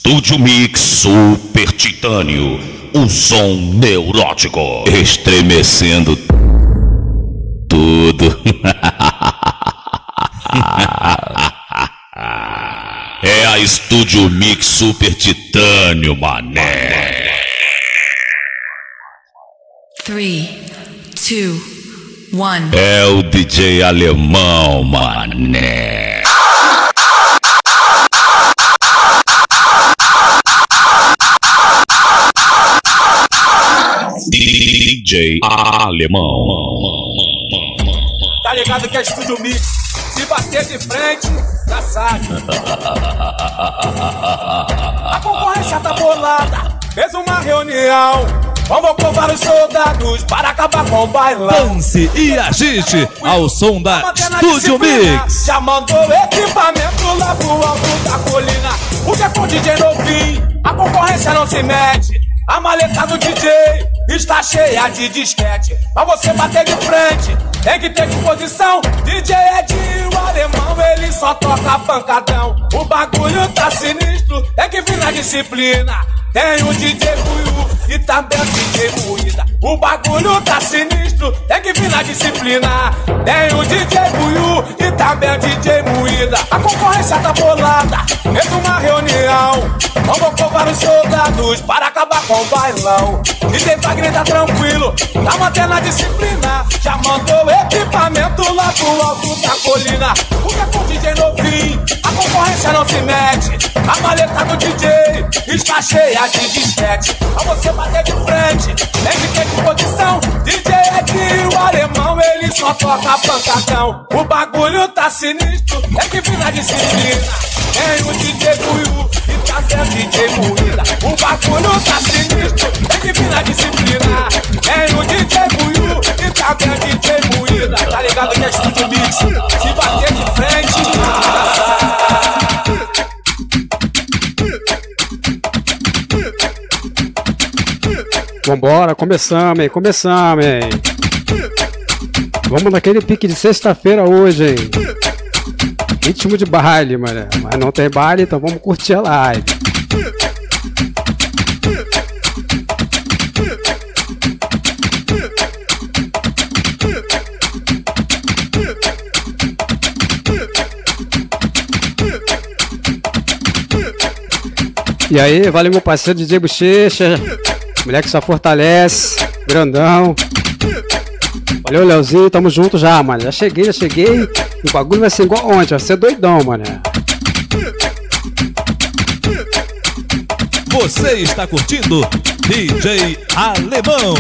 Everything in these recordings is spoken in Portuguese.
Estúdio Mix Super Titânio, o som neurótico, estremecendo tudo. É a Estúdio Mix Super Titânio, mané. 3, 2, 1. É o DJ alemão, mané. DJ alemão. Tá ligado que é Estúdio Mix? Se bater de frente, já sabe. A concorrência tá bolada, fez uma reunião. Convocou vários soldados para acabar com o bailão. Dance e agite ao som da Estúdio Mix. Já mandou equipamento lá pro alto da colina. O que é com o DJ novinho? A concorrência não se mete. A maleta do DJ está cheia de disquete. Pra você bater de frente, tem que ter disposição. DJ Edinho, o alemão, ele só toca pancadão. O bagulho tá sinistro, tem que vir na disciplina. Tem o DJ Buiu e também o DJ Moída. O bagulho tá sinistro, tem que vir na disciplina. Tem o DJ Buiu e também o DJ Moída. A concorrência tá bolada, fez uma reunião. Convocou vários soldados para acabar com o bailão. DJ Wagner tá tranquilo, tá mantendo a disciplina. Já mandou equipamento lá pro alto da colina. O que é com o DJ novinho? A concorrência não se mete. A maleta do DJ está cheia de disquete. Pra você bater de frente, tem que ter disposição. DJ Edinho, o alemão, ele só toca pancadão. O bagulho tá sinistro, tem que vir na disciplina. Tem o DJ Buiu e também o DJ Moída. O bagulho tá sinistro, tem que vir na disciplina. Tem o DJ Buiu e também o DJ Moída. Tá ligado que é Estúdio Mix? Se bater de frente, Vambora, começamos, hein? Vamos naquele pique de sexta-feira hoje, hein? Ritmo de baile, mano. Mas não tem baile, então vamos curtir a live. E aí, valeu meu parceiro DJ Bochecha. Moleque só fortalece, grandão. Valeu, Leozinho, tamo junto já, mano. Já cheguei. O bagulho vai ser igual ontem, vai ser doidão, mano. Você está curtindo DJ Alemão.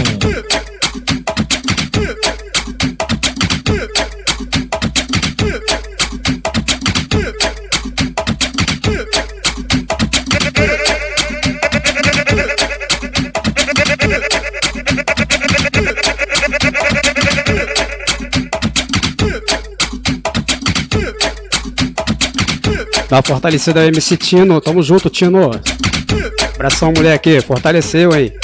Dá uma fortalecida aí, MC Tino. Tamo junto, Tino. Abração, moleque. Fortaleceu aí.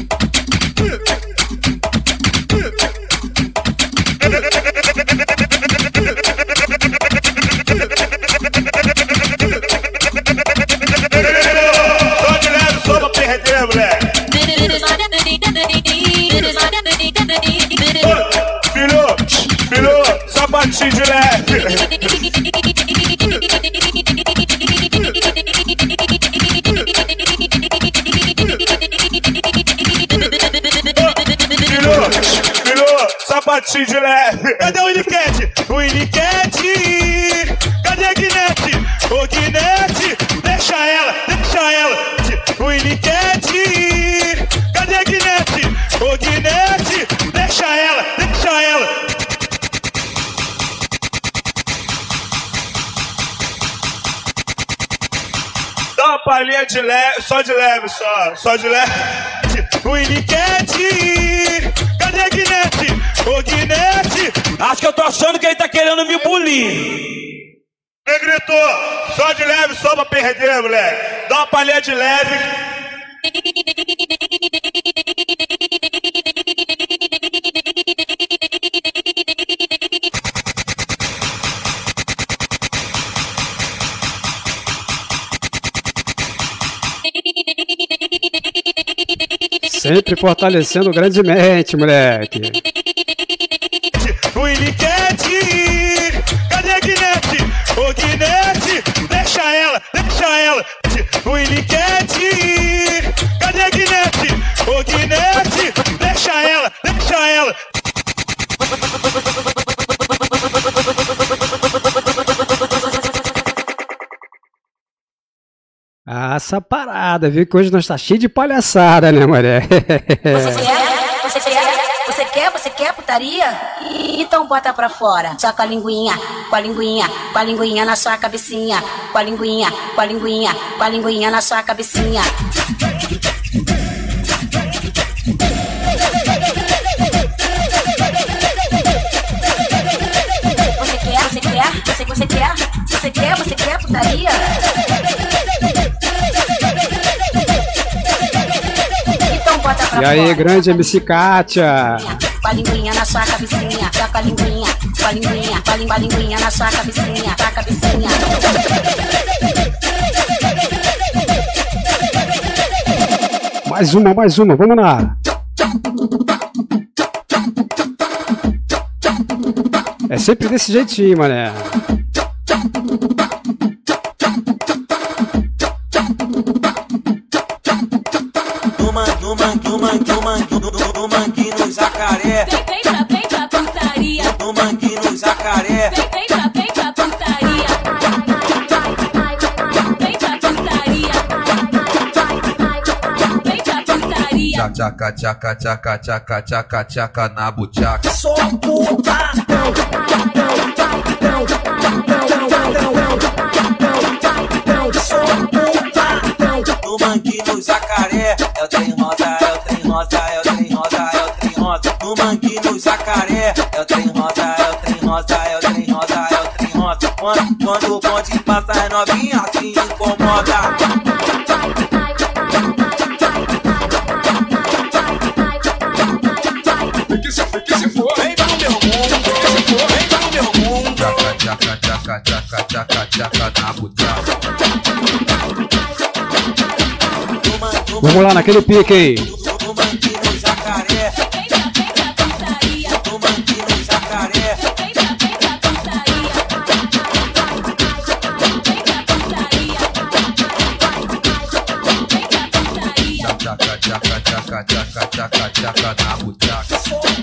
só de leve, só pra perder, moleque. Filho, sapatinho de leve. Sapatinho de leve. Cadê o Iniquete? O Iniquete. Cadê a Guinete? O Guinete. Deixa ela. O Iniquete. Cadê a Guinete? O Guinete. Deixa ela. Dá uma palhinha de leve, só de leve. O Iniquete. Cadê a Guinete? O Guinete. Acho que eu tô achando que ele tá querendo me bulir. Negrito, só de leve, só pra perder, moleque. Dá uma palhinha de leve. Sempre fortalecendo grandemente, moleque. O Iliquete, cadê a Guinete? Ô Guinete, deixa ela. O Iliquete, cadê a Guinete? Ô Guinete, deixa ela. Ah, essa parada, viu que hoje nós tá cheio de palhaçada, né, mulher? Você quer putaria? Então bota pra fora. Só com a linguinha na sua cabecinha. Com a linguinha na sua cabecinha. Você quer putaria? Então bota pra E aí, fora. grande MC Kátia. Com a linguinha na sua cabecinha. Só com a linguinha na sua cabecinha. Mais uma, vamos lá. É sempre desse jeitinho, mané. No mangue no jacaré. Vem pra putaria. No mangue no jacaré. Vem pra putaria. Vem pra putaria. Vem pra putaria. Tchaca na buchaca. Sou puta. No mangue no jacaré. Eu tenho rosa. No mangue no jacaré. Eu tenho rosa. Quando o bonde passa é novinha, se incomoda. Que se for. Vem pro meu mundo. Tchaca na buchaca. Vamos lá naquele pique, hein? No mangue no jacaré. Vem pra putaria. No mangue no jacaré. Vem pra putaria. Vem pra putaria. Tchaca na buchaca.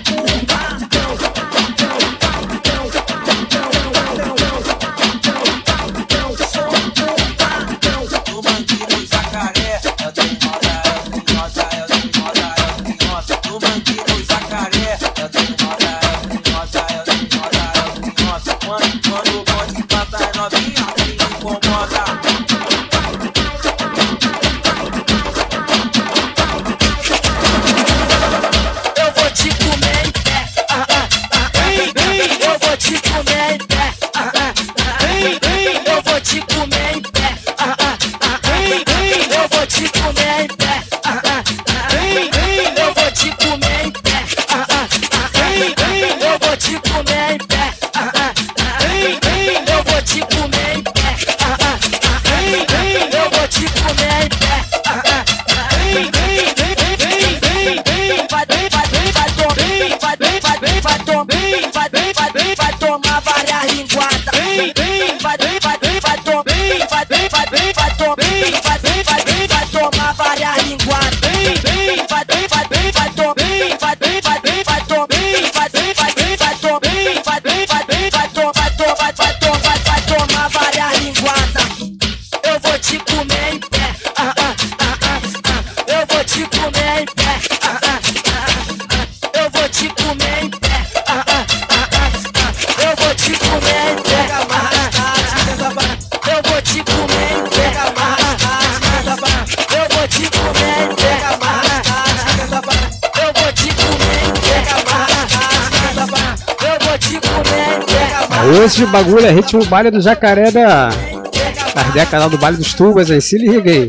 No mangue no jacaré. Eu tenho rosa. No mangue no jacaré. Eu tenho rosa. Quando o bonde passa é novinha, se incomoda. Eu vou te comer em pé. Eu vou te comer em pé. Eu vou te comer em pé. Eu vou te comer em pé. Eu vou te comer em pé. Eu vou te comer em pé. Eu vou te comer em pé. Eu vou te comer em pé. Vai tomar várias linguadas. Vai tomar várias linguadas. Vai tomar várias linguadas. Eu vou te comer em pé. Eu vou te comer em pé. Eu vou te comer em pé. Eu vou te comer em pé. Eu vou te comer em pé. Eu vou te comer em pé. Eu vou te comer em pé. Eu vou te comer em pé. Esse bagulho é ritmo baile do jacaré das décadas do baile dos tubas, hein? Se liga aí.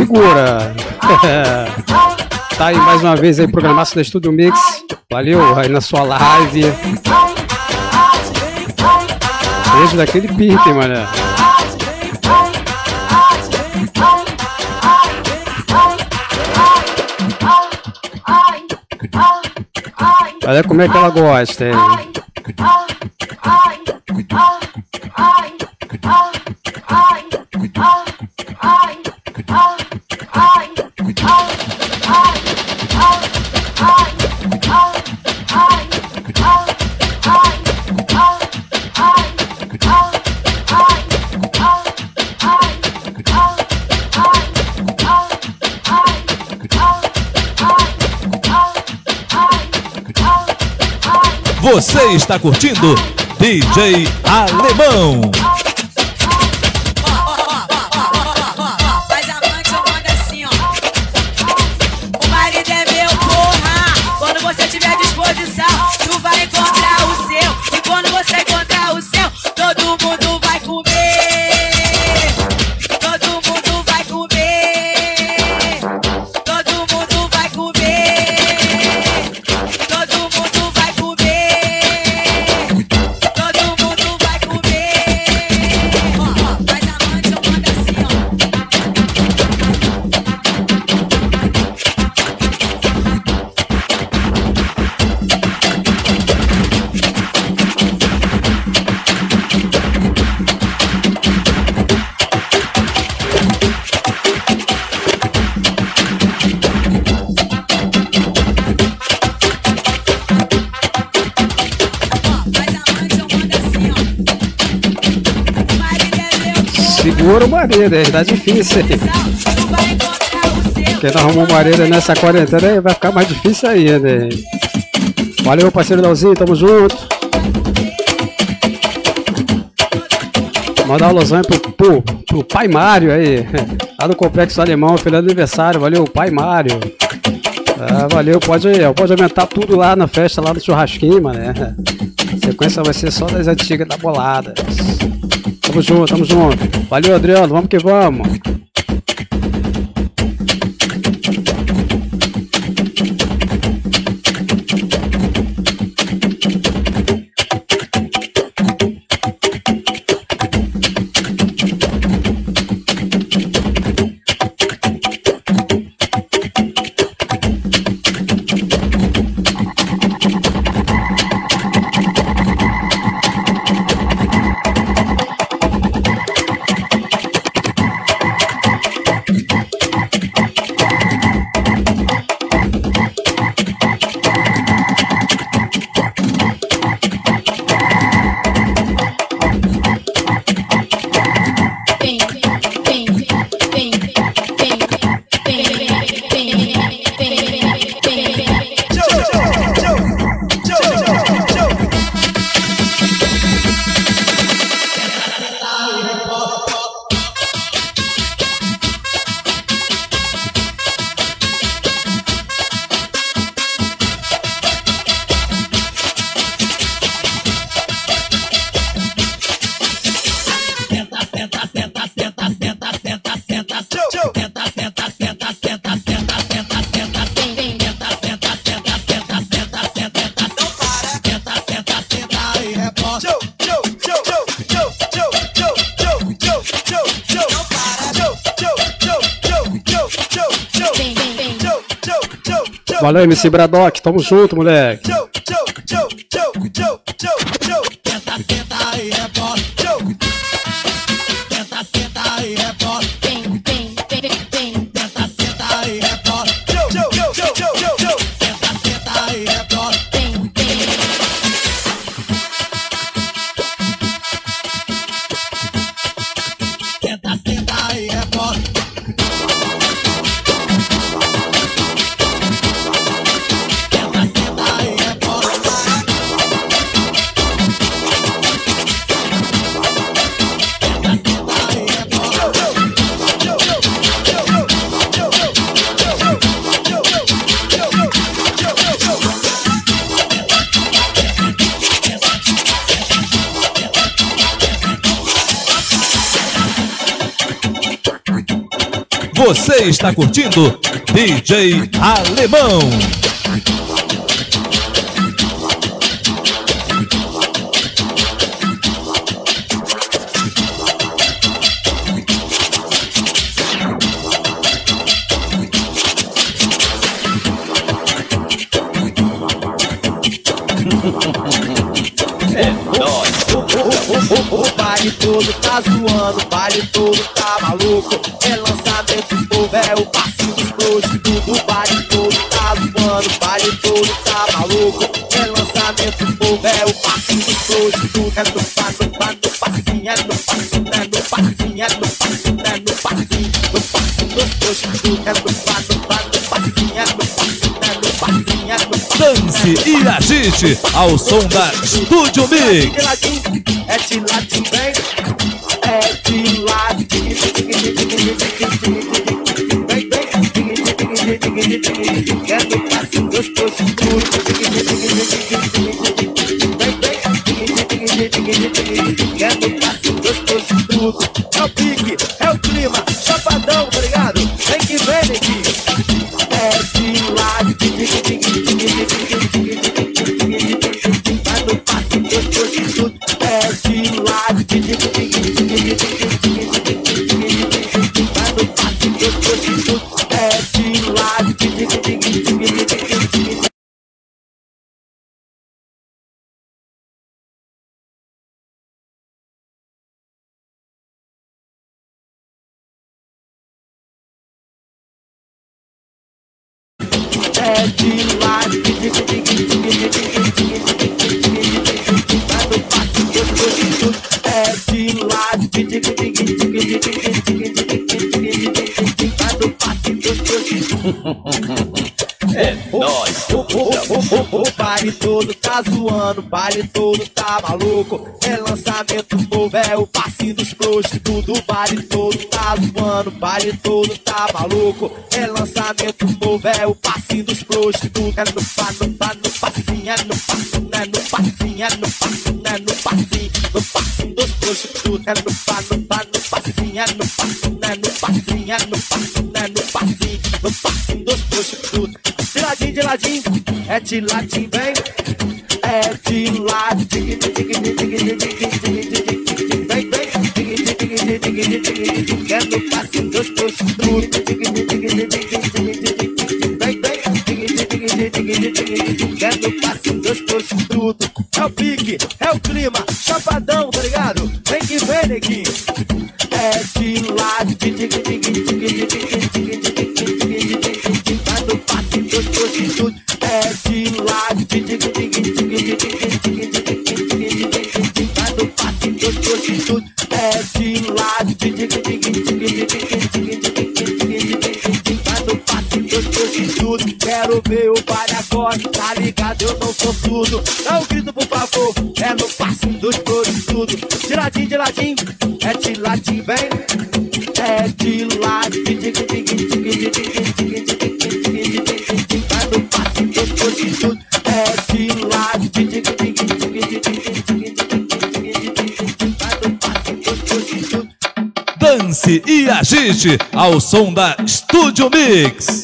segura. Tá aí mais uma vez aí, programaço da Estúdio Mix. Valeu aí na sua live. Beijo daquele pique, mano. Olha como é que ela gosta, hein? Você está curtindo DJ Alemão. Faz amante, eu mando assim, ó. O marido é meu, porra. Quando você tiver disposição, tu vai encontrar o seu. E quando você encontrar o seu, todo mundo vai comer. Todo mundo vai comer. Todo mundo vai comer. Todo mundo vai comer. Todo mundo vai comer. Ó, faz amante, eu mando assim, ó. Segura o marido, aí tá difícil aí. Quem não arrumou o marido nessa quarentena aí vai ficar mais difícil ainda, hein? Valeu, parceiro Dalzinho, tamo junto. Mandar um alôzão pro pai Mário aí, lá do Complexo Alemão, feliz aniversário, valeu, pai Mário. Ah, valeu, pode aumentar tudo lá na festa, lá no churrasquinho, mano. A sequência vai ser só das antigas da bolada. Tamo junto, tamo junto. Valeu, Adriano, vamos que vamos. Valeu, MC Bradock, tamo junto, moleque. Você está curtindo DJ Alemão. O baile todo tá zoando, o baile todo tá maluco. É lançamento do povo, é o passinho dos prostitutos. O baile todo tá zoando, o baile todo tá maluco. É lançamento do povo, é o passinho dos prostitutos. É no passinho, é no passinho, é no passinho, é no passinho, é no passinho, no passinho dos prostitutos. É no passinho, é no passinho, é no passinho, é no passinho. Dance e agite ao som da Studio Mix. É de latim, vem. É de latim. Vem, vem. É do passinho dos prostitutos. Vem, é do passinho dos prostitutos. É o pique, é o clima. Chapadão, obrigado. Vem que vem, neguinho. É de latim. Vai no passinho dos prostitutos. É de lado, vai no passinho dos prostitutos. É de lado, é de lado, vai no passinho dos prostitutos. É de lado, vai no passinho dos prostitutos. É nóis. O baile todo tá zoando, o baile todo tá maluco. É lançamento do povo, é o passinho dos prostitutos. O baile todo tá zoando, o baile todo tá maluco. É lançamento do povo, é o passinho dos prostitutos. É no passinho, é no passinho, é no passinho, é no passinho, é no passinho dos prostitutos. É no passinho, é no passinho, é no passinho, é no passinho, é no passinho dos prostitutos. De ladinho, é de latim, vem. É de latim. Vem, vem. É no passinho dos prostitutos. Vem, vem. É no passinho dos prostitutos. É o pique, é o clima. Chapadão, tá ligado? Vem que vem, neguinho. É de latim. Vai no passinho dos prostitutos. É de lado, vai no passinho dos prostitutos. É de lado, vai no passinho dos prostitutos. Quero ver o baile agora, tá ligado? Eu não sou surdo. Dá um grito, por favor. É no passinho dos prostitutos. De ladinho, é de ladinho, vem. É de lado, vai no passinho dos prostitutos. É de lado, vai no passinho dos prostitutos. Dance e agite ao som da Studio Mix.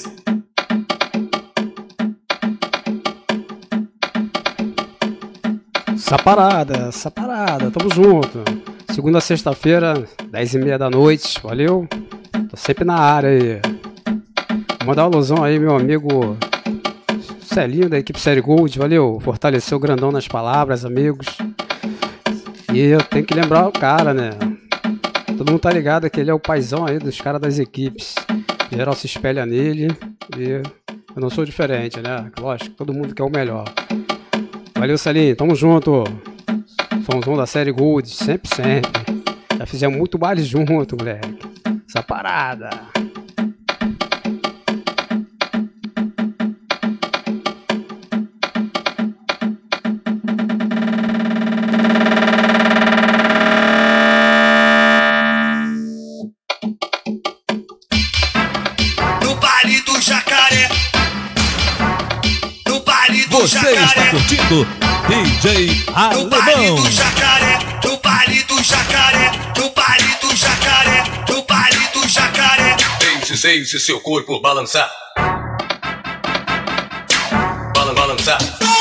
Essa parada, tamo junto. Segunda a sexta-feira, 10h30 da noite, valeu? Tô sempre na área aí. Vou mandar uma alusão aí, meu amigo Celinho da equipe Série Gold, valeu? Fortaleceu o grandão nas palavras, amigos. E eu tenho que lembrar o cara, né? Todo mundo tá ligado que ele é o paizão aí dos caras das equipes. Em geral se espelha nele e eu não sou diferente, né? Lógico, todo mundo quer o melhor. Valeu, Celinho, tamo junto. Somzão da Série Gold, sempre. Já fizemos muito baile junto, moleque. Essa parada. Você está curtindo DJ Alemão. No baile do jacaré, no baile do jacaré, no baile do jacaré, no baile do jacaré. Deixe seu corpo balançar. Balançar.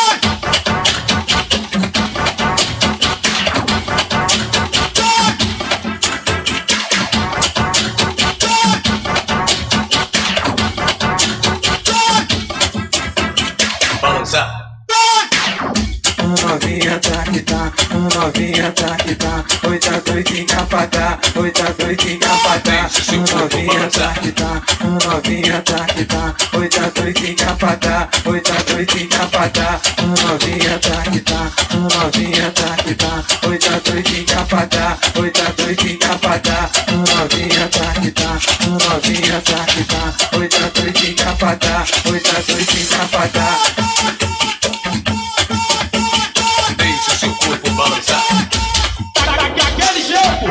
Balançar. Novinha tá que tá, novinha tá que tá. Oi, tá doidinha pra dar, oi, tá doidinha pra dar. Novinha tá que tá, novinha tá que tá. Oi, tá doidinha pra dar, oi, tá doidinha pra dar. Novinha tá que tá, novinha tá que tá. Oi, tá doidinha pra dar, oi, tá doidinha pra dar. Novinha tá que tá, novinha tá que tá. Oi, tá doidinha pra dar, oi, tá doidinha pra dar. Deixe seu corpo balançar. Daquele jeito.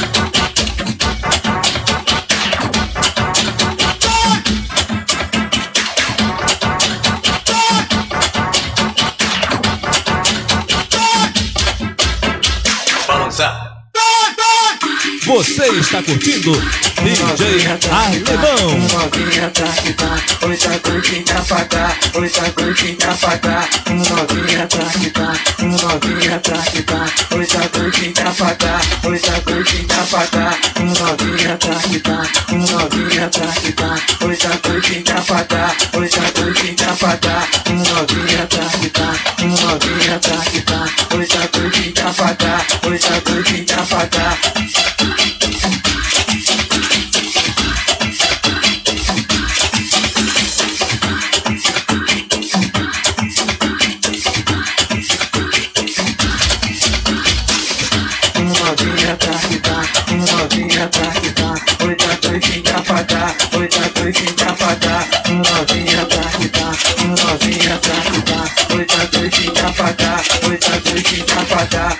Balançar. Você está curtindo DJ Alemão. Novinha tá que tá, oi, tá doidinha pra dar, oi, tá doidinha pra dar. Novinha tá que tá, novinha tá que tá. Oi, tá doidinha pra dar, oi, tá doidinha pra dar. Novinha tá que tá, novinha tá que tá. Oi, tá doidinha pra dar, oi, tá doidinha pra dar. Novinha tá que tá, novinha tá que tá. Oi, tá doidinha pra dar, oi, tá doidinha pra dar. Novinha tá que tá, novinha tá que tá. Oi, tá doidinha pra dar, oi, tá doidinha pra dar. Novinha tá que tá, novinha tá que tá. Oi, tá doidinha pra dar, oi, tá doidinha pra dar.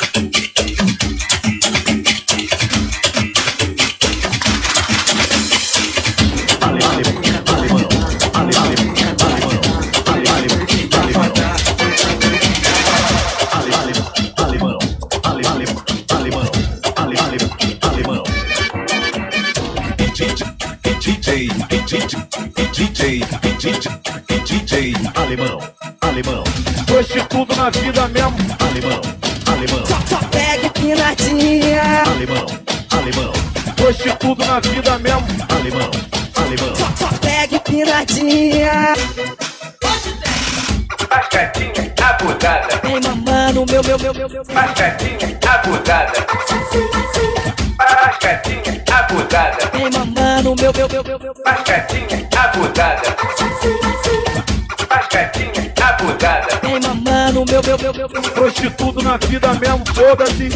DJ Alemão. Hoje tudo na vida mesmo. Alemão. Só pega pinadinha. Alemão. Hoje tudo na vida mesmo. Alemão. Só pega pinadinha. Mascadinha abusada. Vem mamando meu. Mascadinha abusada. Mascadinha abusada. Vem mamando meu. Mascadinha abusada. Mascadinha abusada. Vem mamando meu. Hoje tudo na vida mesmo. Foda-se.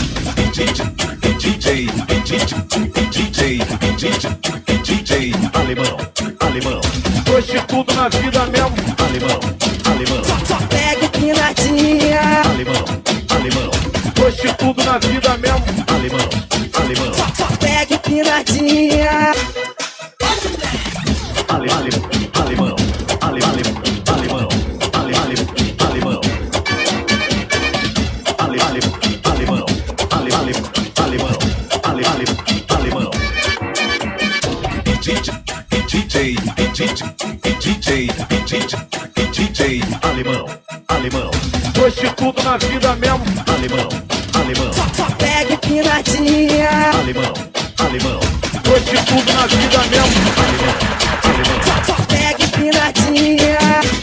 DJ Alemão. Hoje tudo na vida mesmo. Alemão. Só pega pinadinha. Alemão. Hoje tudo na vida mesmo. Alemão. Só pega pinadinha. Alemão. DJ Alemão. Hoje tudo na vida mesmo. Alemão. Só pega pinadinha. Alemão. Hoje tudo na vida mesmo. Só pega pinadinha.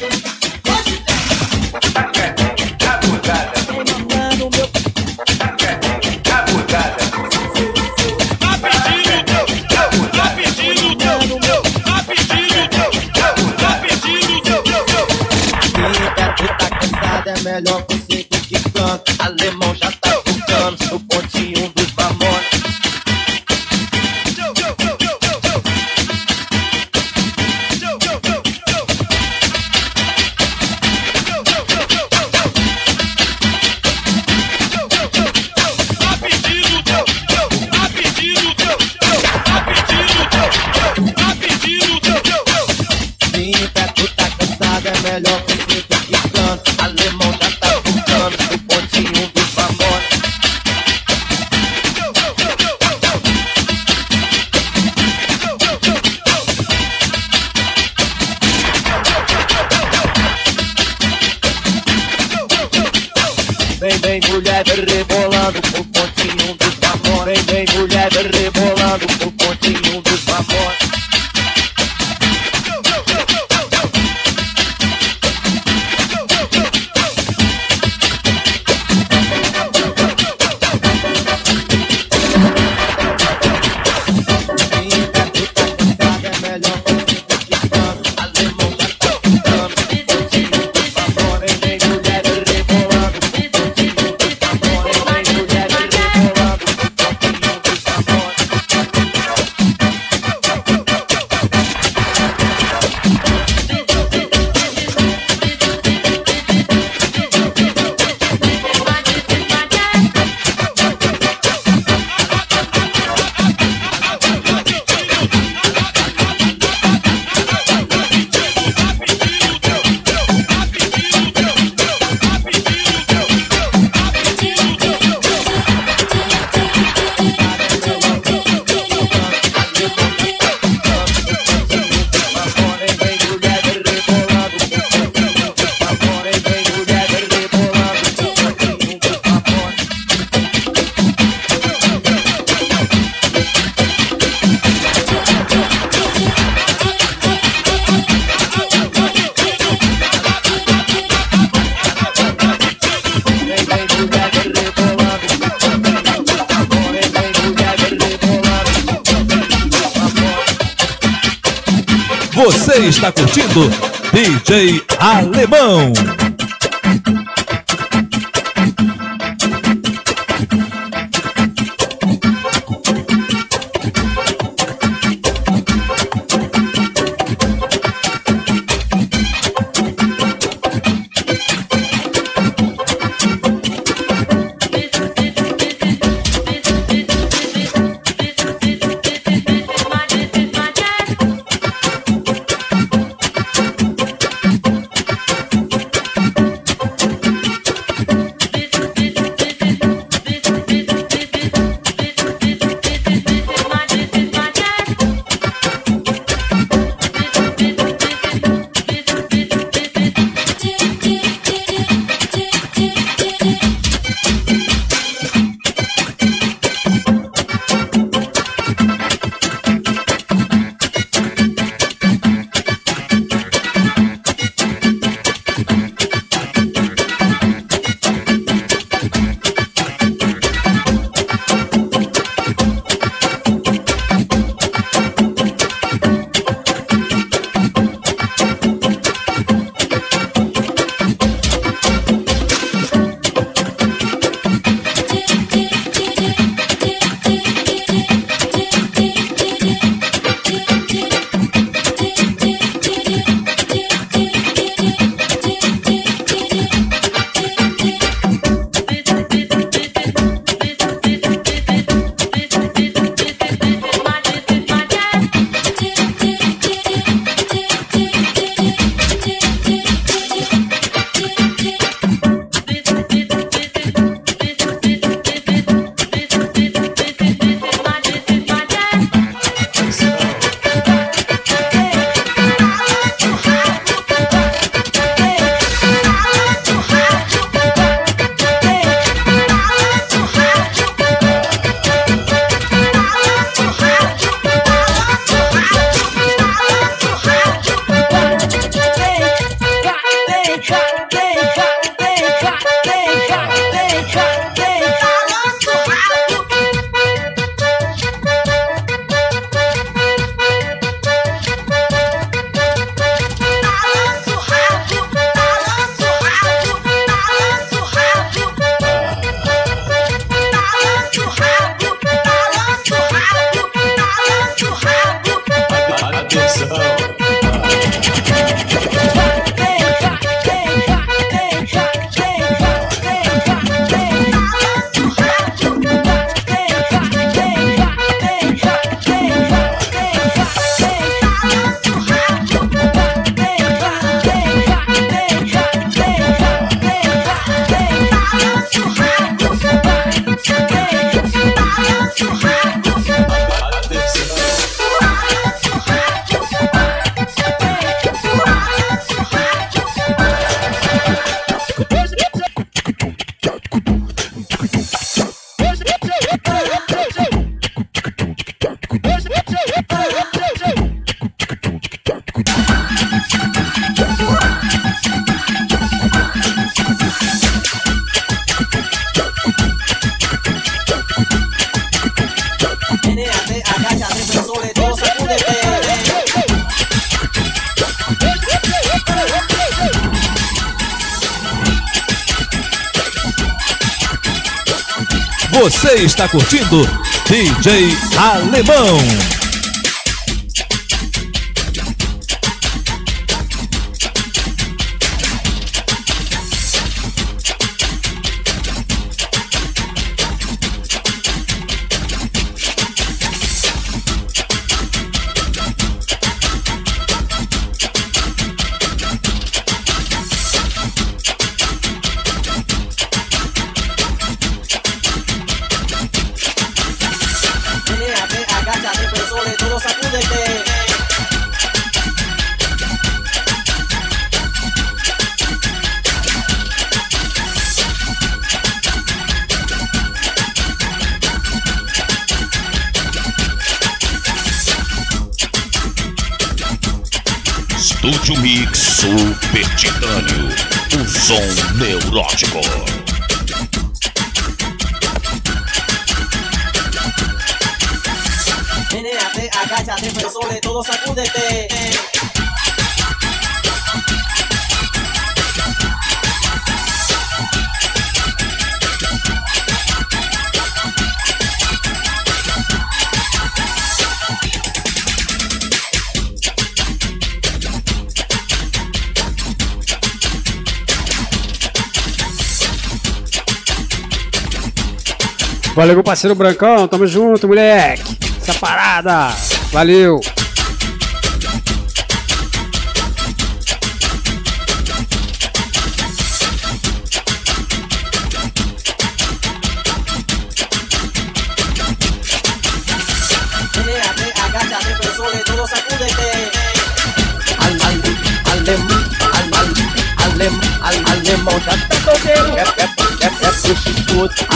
Mascadinha abusada. Vem mamando meu. Mascadinha abusada. É melhor você que canta. Alemão já tá tocando no pontinho dos mamões. Sim, tu tá cansado, é melhor você que canta. Alemão já tá tocando no pontinho dos mamões. vem mulher rebolando pro pontinho dos mamões. Vem mulher rebolando pro pontinho dos mamões. Você está curtindo DJ Alemão. Você está curtindo DJ Alemão. Estúdio Mix Super Titânio, o som neurótico. Menéate, agáchate, pero sobre todo sacúdete. Valeu, meu parceiro Brancão. Tamo junto, moleque. Essa parada. Valeu. Menéate, agáchate, pero sobre todo sacúdete. Alemão já tá solteiro. É prostituto.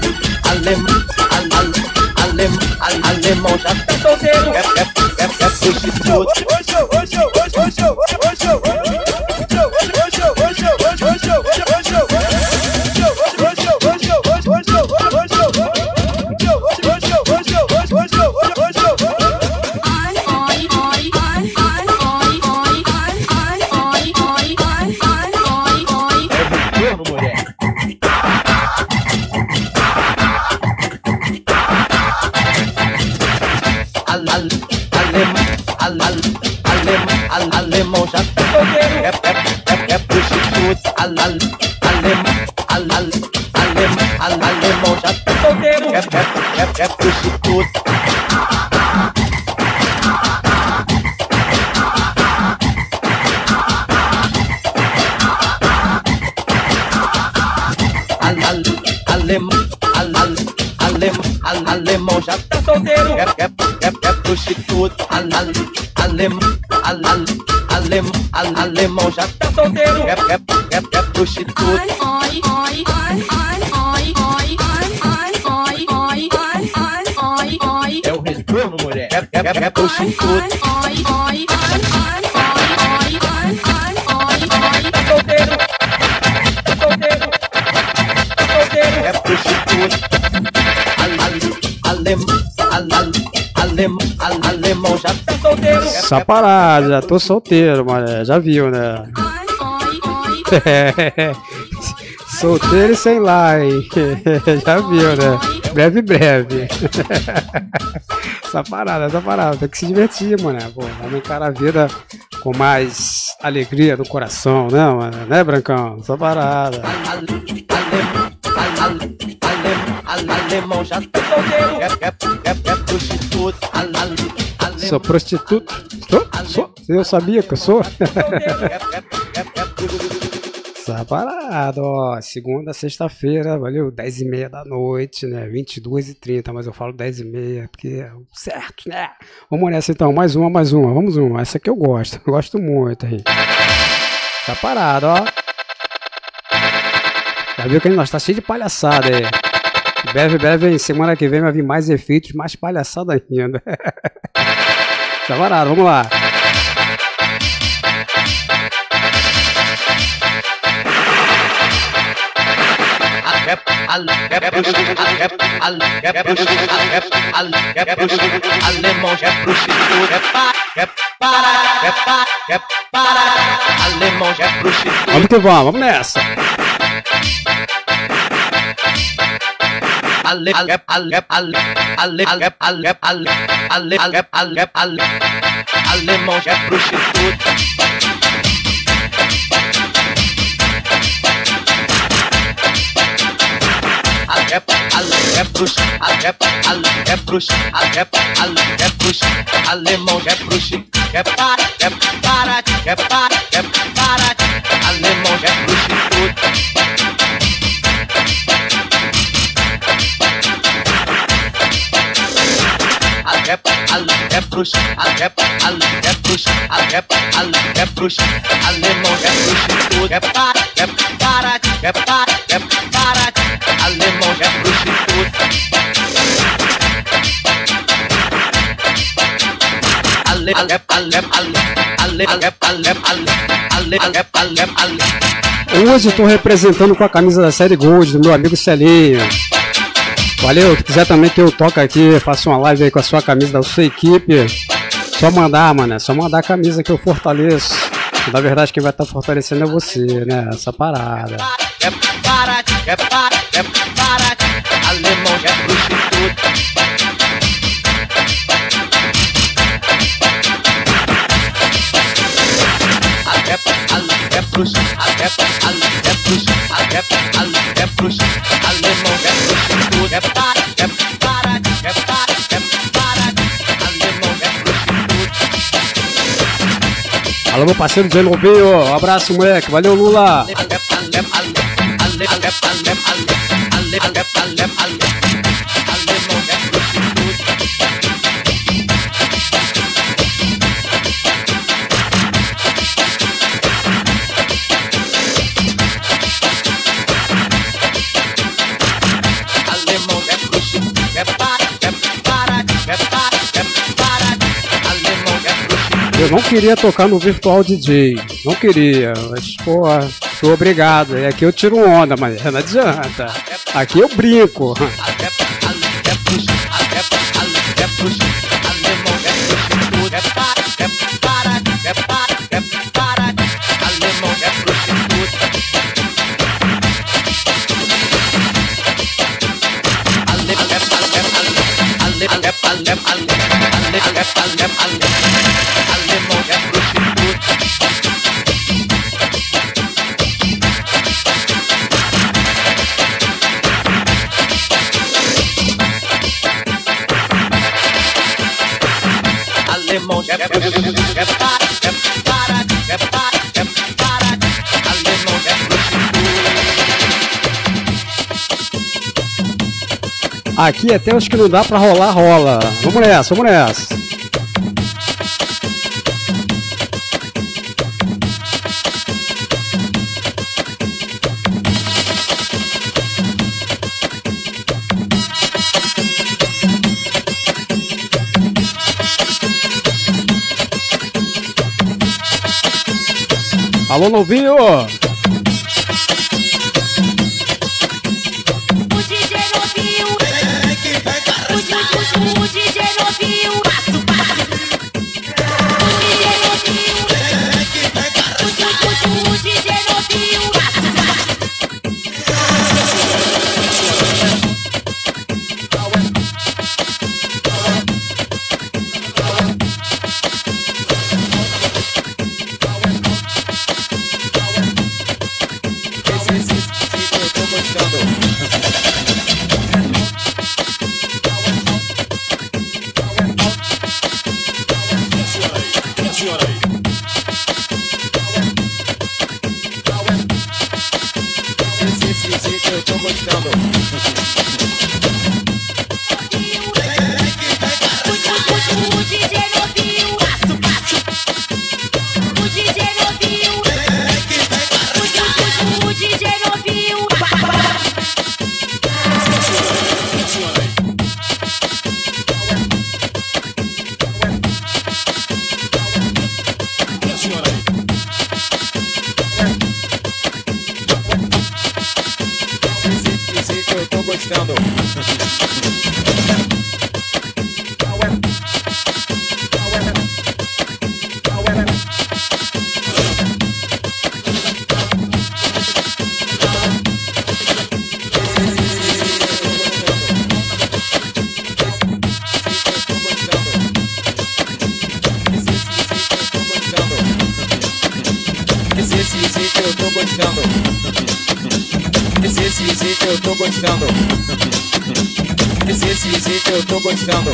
Alemão já tá solteiro. É prostituto. Alemão já tá solteiro. É prostituto. Alemão já tá solteiro. É prostituto. Alemão já tá solteiro. É prostituto. Alemão já tá solteiro. É prostituto. É o retorno, mulher. É prostituto. Tá solteiro. Tá solteiro. Tá solteiro. É prostituto. Alemão já tá solteiro. Essa parada, já tô solteiro, mano. Já viu, né? Solteiro e sem lá, hein? Já viu, né? Breve. Essa parada. Tem que se divertir, mano. Pô, vamos encarar a vida com mais alegria no coração, né, mano? Né, Brancão? Essa parada. Alemão já tá solteiro. É prostituto. Sou prostituto? Sou? Eu sabia que eu sou? Essa parada, ó. Segunda, sexta-feira, valeu? 10h30 da noite, né? 22h30, mas eu falo 10h30 porque é o certo, né? Vamos nessa então, mais uma. Vamos uma. Essa aqui eu gosto muito aí. Essa parada, ó. Já viu que nós tá cheio de palhaçada aí. Breve, semana que vem vai vir mais efeitos, mais palhaçada ainda. Tá parado, vamos lá. Alemão já é prostituto. Alemão já é prostituto. Vamos que vamos nessa. Alemão já é prostituta. Alemão já é bruxo, quer para, alemão já é prostituta. É bruxo, alemão já é prostituta. Quer para, alemão já é prostituta. Hoje estou representando com a camisa da série Gold do meu amigo Celinho. Valeu, se quiser também ter o toque aqui, faça uma live aí com a sua camisa da sua equipe. Só mandar, mano, só mandar a camisa que eu fortaleço. Na verdade quem vai estar fortalecendo é você, né, essa parada. Alemão já é prostituta. Alemão já é prostituta. Alô, meu parceiro de Novinho, um abraço, moleque, valeu, Lula. Eu não queria tocar no Virtual DJ, não queria, mas pô, sou obrigado. E aqui eu tiro onda, mas não adianta. Aqui eu brinco. Aqui até os que não dá pra rolar, rola. Vamos nessa, vamos nessa. Alô, novinho! gostando. Esse jeito eu tô gostando. Esse jeito eu tô gostando.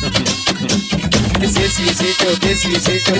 Esse jeito eu desse jeito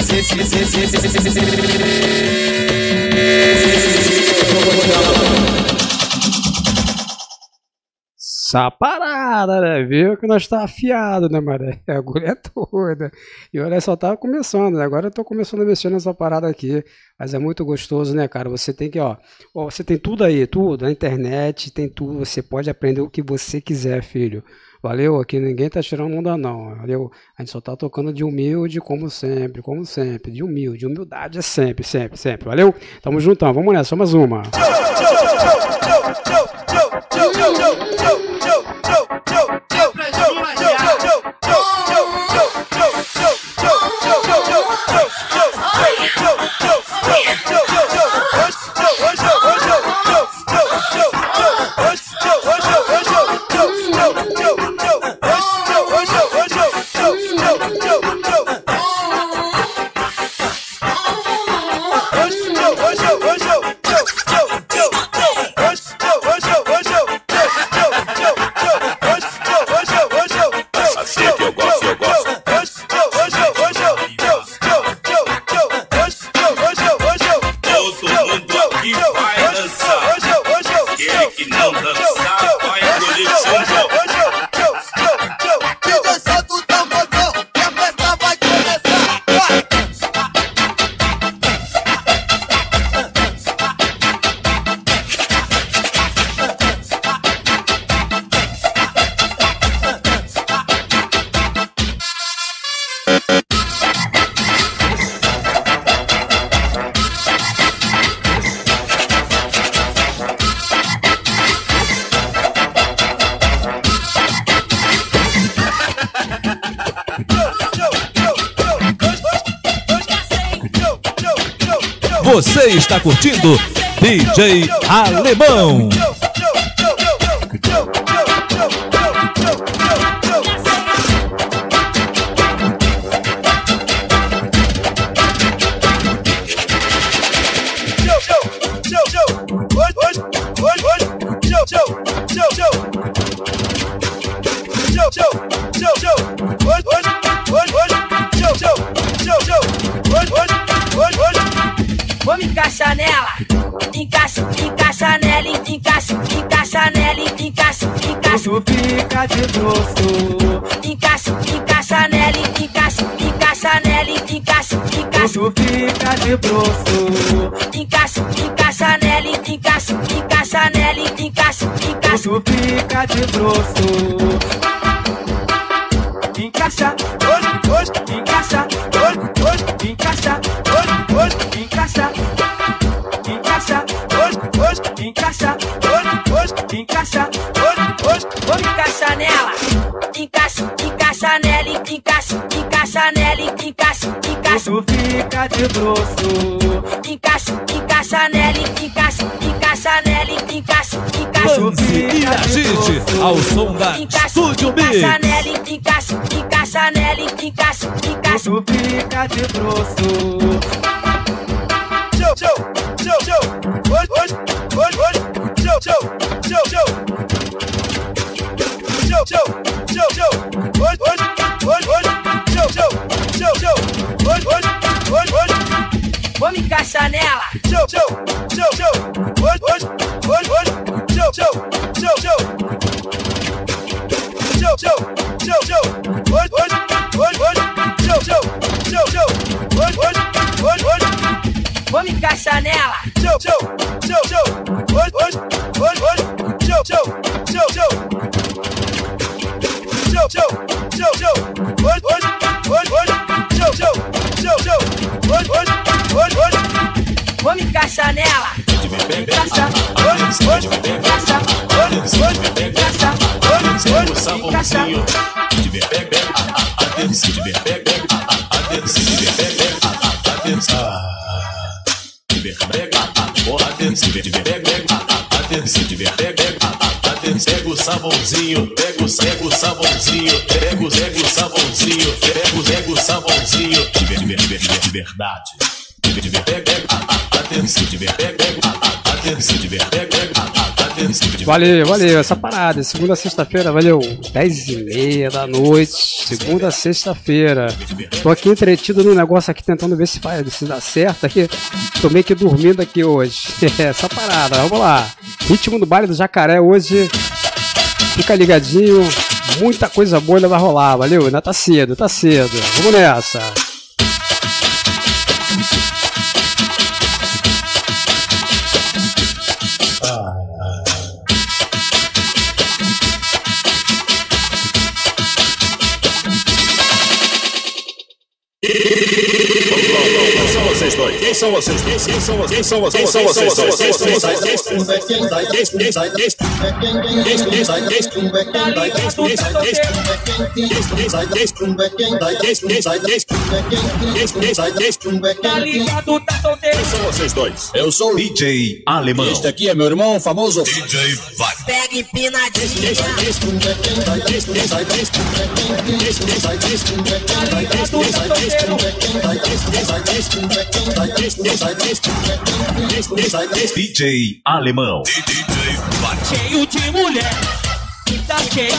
Essa parada, né? Viu que nós tá afiado, né, Maré? A agulha é toda. E olha, só tava começando, né? Agora eu tô começando a mexer nessa parada aqui. Mas é muito gostoso, né, cara? Você tem que, ó, você tem tudo aí, tudo. Na internet tem tudo. Você pode aprender o que você quiser, filho. Valeu? Aqui ninguém tá tirando onda, não. Valeu? A gente só tá tocando de humilde, como sempre. De humilde. Humildade é sempre, sempre, sempre. Valeu? Tamo juntão. Vamos nessa, só mais uma. Você está curtindo DJ Alemão. Vamos encaixar nela, encaixa nela, encaixa nela, encaixa. Tu fica de grosso. Encaixa nela, encaixa nela, encaixa. Tu fica de grosso. Encaixa nela, encaixa nela, encaixa. Tu fica de grosso. Encaixa, encaixa, encaixa, encaixa. Vamos encaixar nela, encaixa nela, encaixa nela, encaixa. Tu fica de grosso. Encaixa nela, encaixa nela, encaixa. Dance e agite ao som da Studio Mix. Encaixa nela, encaixa nela, encaixa. Tu fica de grosso. Vamos encaixar nela. Vamos encaixar nela. Vamos encaixar nela. Pega o sabãozinho, pega o sabãozinho, pega o sabãozinho, pega o sabãozinho, de verdade. Valeu, essa parada. Segunda a sexta-feira, valeu. 10h30 da noite. Segunda a sexta-feira. Tô aqui entretido no negócio aqui, tentando ver se dá certo aqui. Tô meio que dormindo aqui hoje. Essa parada, vamos lá. Ritmo do baile do Jacaré hoje. Fica ligadinho. Muita coisa boa ainda vai rolar, valeu? Ainda tá cedo. Vamos nessa. Quem são vocês dois? Quem são vocês dois? Quem são vocês dois? Eu sou o DJ Alemão. Este aqui é meu irmão famoso DJ Vai. Pega empinadinha. DJ Alemão. Cheio de mulher. Tá cheio,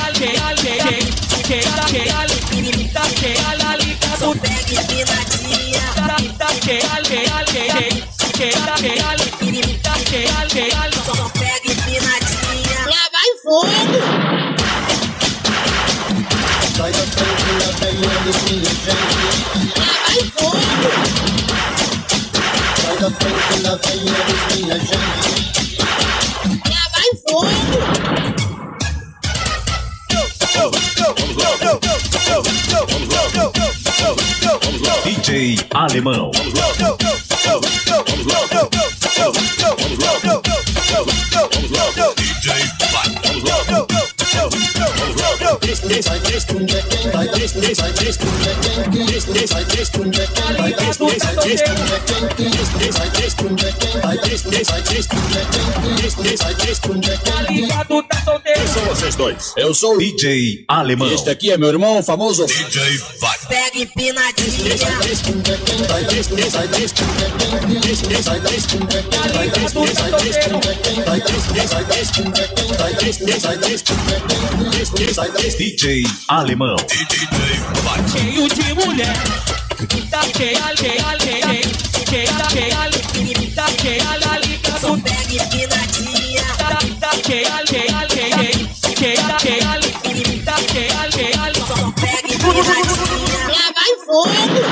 Só pega empinadinha. Lá vai fogo. Sai da frente, lá vem eles, minha gente. Lá vai fogo. Sai da frente, lá vem eles, minha gente. Lá vai fogo. DJ Alemão. Quem são vocês dois? Eu sou o DJ Alemão. Este aqui é meu irmão famoso DJ Vai. Pega empinadinha. DJ Alemão. cheio de mulher. Tá cheio, Só pega empinadinha. tá cheio, Só pega empinadinha. Lá vai fogo.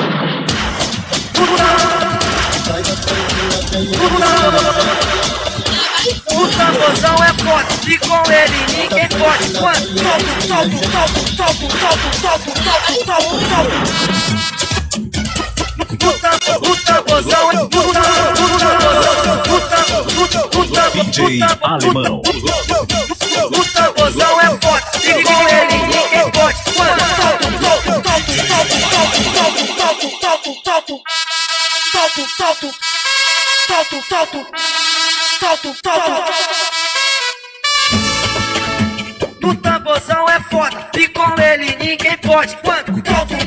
Sai da frente, lá vem eles. Lá vai fogo. O tamborzão é forte e com ele ninguém pode. Quando o tamborzão é DJ Alemão. o tamborzão é forte e com ele ninguém pode. O tamborzão é foda e com ele ninguém pode. Quando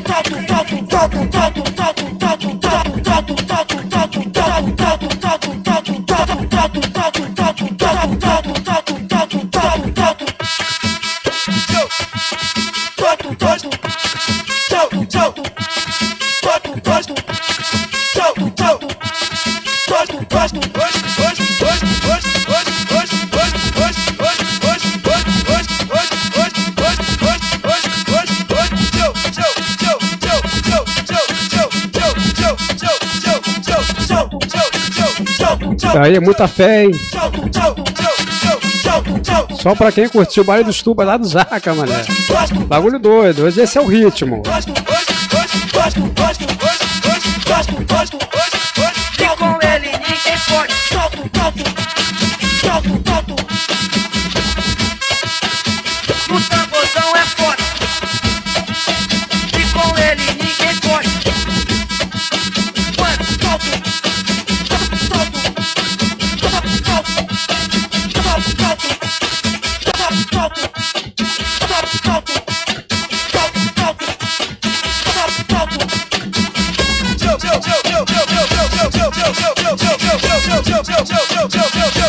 Aí, muita fé, hein? Só pra quem curtiu o baile dos tubas lá do Zaca, mané. Bagulho doido, hoje esse é o ritmo. e com ele ninguém pode. O tamborzão é foda e com ele ninguém pode.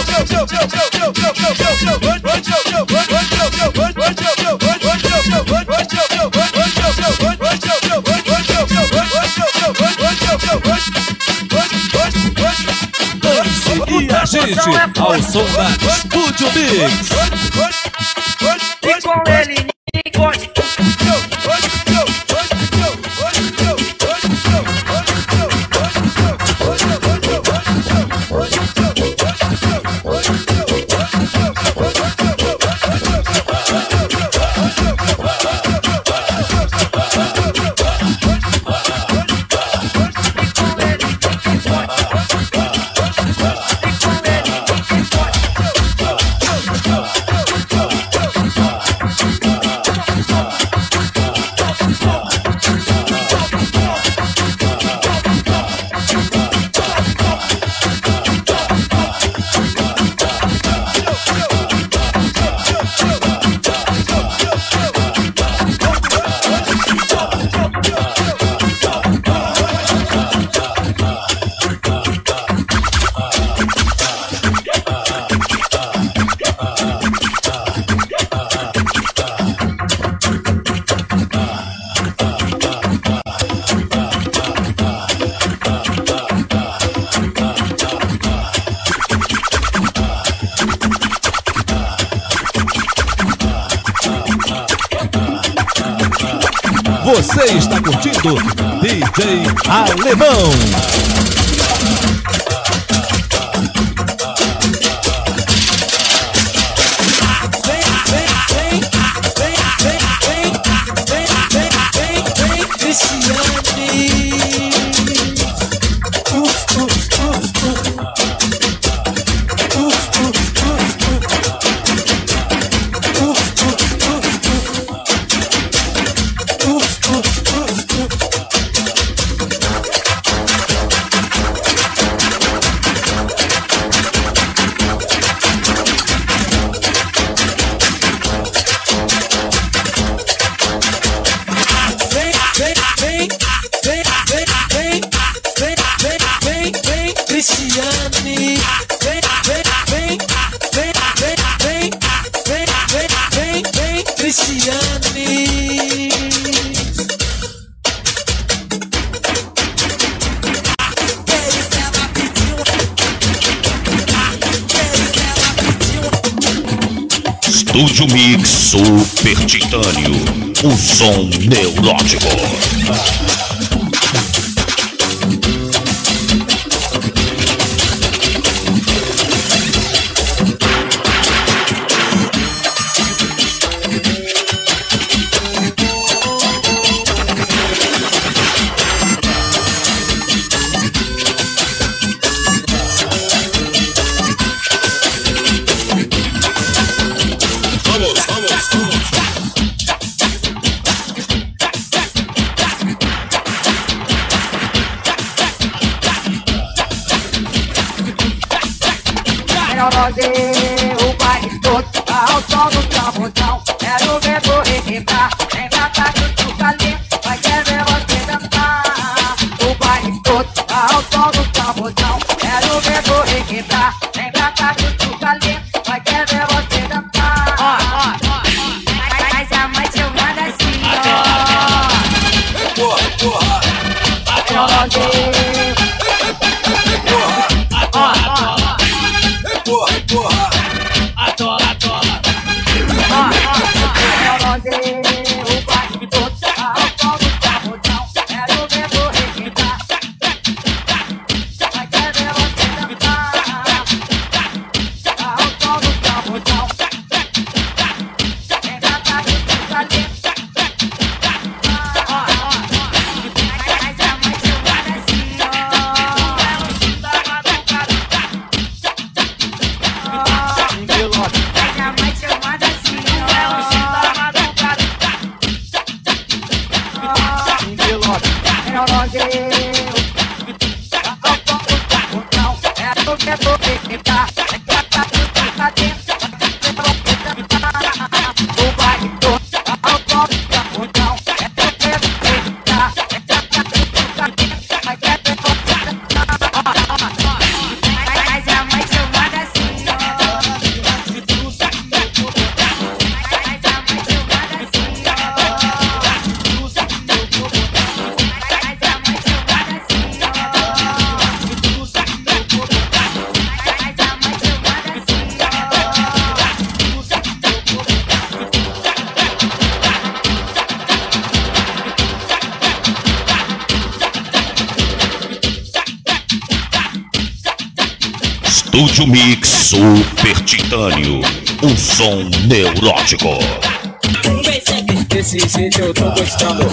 E a gente ao som da Estúdio Mix. E com ele ninguém pode. Você está curtindo DJ Alemão. Estúdio Mix Super Titânio, o som neurótico. O baile todo ao som do tambozão. Quero ver tu requebrar, vem pra cá que tu calê, vai querer ver você dançar. O baile todo ao som do tambozão. Quero ver tu requebrar, vem pra cá que tu calê, vai querer ver você dançar. Mas a mãe te manda assim, ó. Porra, porra. Estúdio Mix Super Titânio, o som neurótico. Desse jeito eu tô gostando.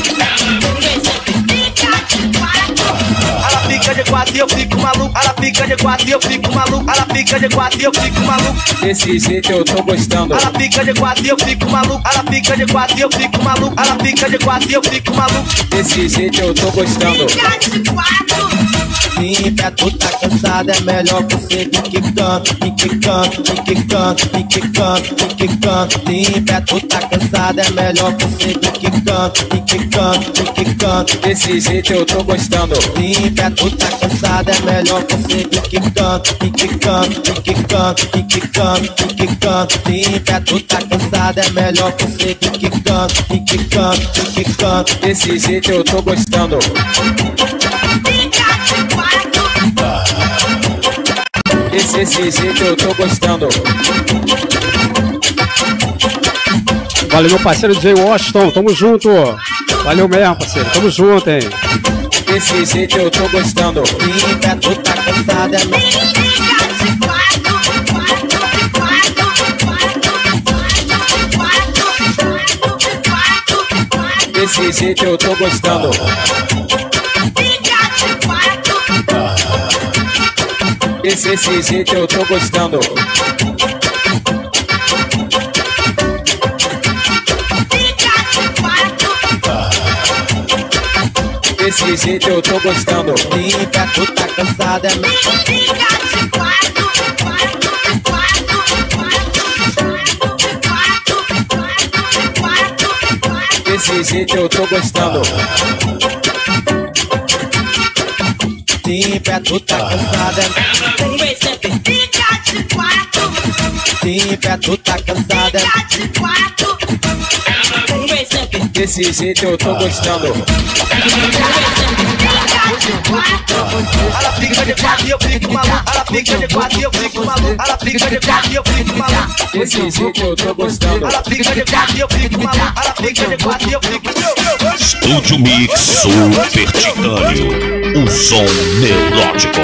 Ela fica de quatro e eu fico maluco. Ela fica de quatro e eu fico maluco. Ela fica de quatro e eu fico maluco. Desse jeito eu tô gostando. Ela fica de quatro e eu fico maluco. Ela fica de quatro e eu fico maluco. Ela fica de quatro e eu fico maluco. Desse jeito eu tô gostando. Limpa, tu tá cansada, é melhor você vir quicando, quicando, quicando, quicando, quicando. Limpa, tu tá cansada, é melhor você vir quicando, quicando, quicando. Desse jeito eu tô gostando. Limpa, tu tá cansada, é melhor você vir quicando, quicando, quicando, quicando, quicando. Limpa, tu tá cansada, é melhor você vir quicando, quicando, quicando. Desse jeito eu tô gostando. Esse jeito eu tô gostando. Valeu, meu parceiro DJ Washington, tamo junto. Valeu mesmo, parceiro, tamo junto, hein. Desse jeito eu tô gostando. Limpa, tu tá cansada, Desse jeito eu tô gostando. Esse jeito eu tô gostando. Desse jeito eu tô gostando. Limpa, tu tá cansada, Desse jeito eu tô gostando. Limpa, tu tá cansada. Limpa, tu tá cansada. Desse jeito eu tô gostando. Ela fica de quatro e eu fico maluco. Ela fica de quatro e eu fico maluco. Ela fica de quatro e eu fico maluco. Desse jeito eu tô gostando. Ela fica de quatro e eu fico maluco. Ela fica de quatro e eu fico maluco. Estúdio Mix Super Titânio, o som neurótico.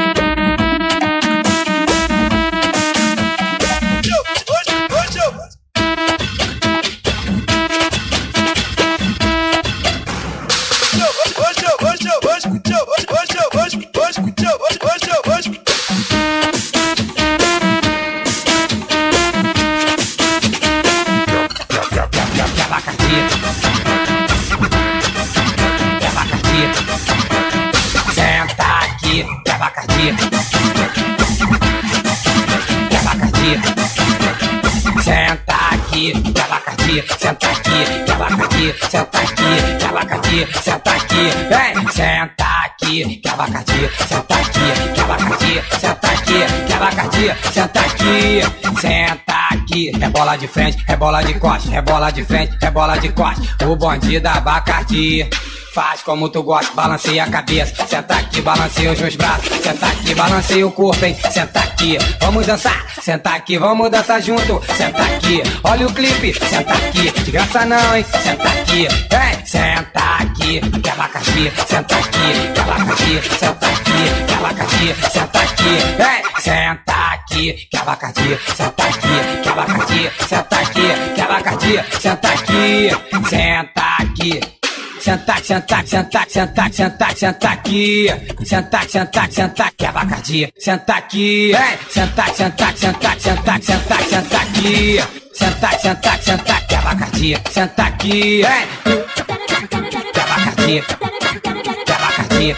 Senta aqui, que abacaxi, senta aqui, que abacaxi, senta aqui, vem, senta aqui, que abacaxi, senta aqui, que abacaxi, senta aqui, que abacaxi, senta aqui, senta aqui, rebola de frente, rebola de costas, rebola de frente, rebola de costas, o bonde da abacaxi. Faz como tu gosta, balanceia a cabeça. Senta aqui, balanceia os meus braços. Senta aqui, balanceia o corpo, hein. Senta aqui, vamos dançar. Senta aqui, vamos dançar junto. Senta aqui, olha o clipe. Senta aqui, de graça não, hein. Senta aqui, vem. Senta aqui, que abacaxi. Senta aqui, que abacaxi. Senta aqui, que abacaxi. Senta aqui, vem. Senta aqui, que abacaxi. Senta aqui, que abacaxi. Senta aqui, que abacaxi. Senta aqui, senta aqui. Senta, senta, senta, senta, senta, senta aqui. Senta, senta, senta, que abacaxi. Senta aqui, vem. Senta, senta, senta, senta, senta, senta aqui. Senta, senta, senta, que abacaxi. Senta aqui, vem. Que abacaxi. Que abacaxi.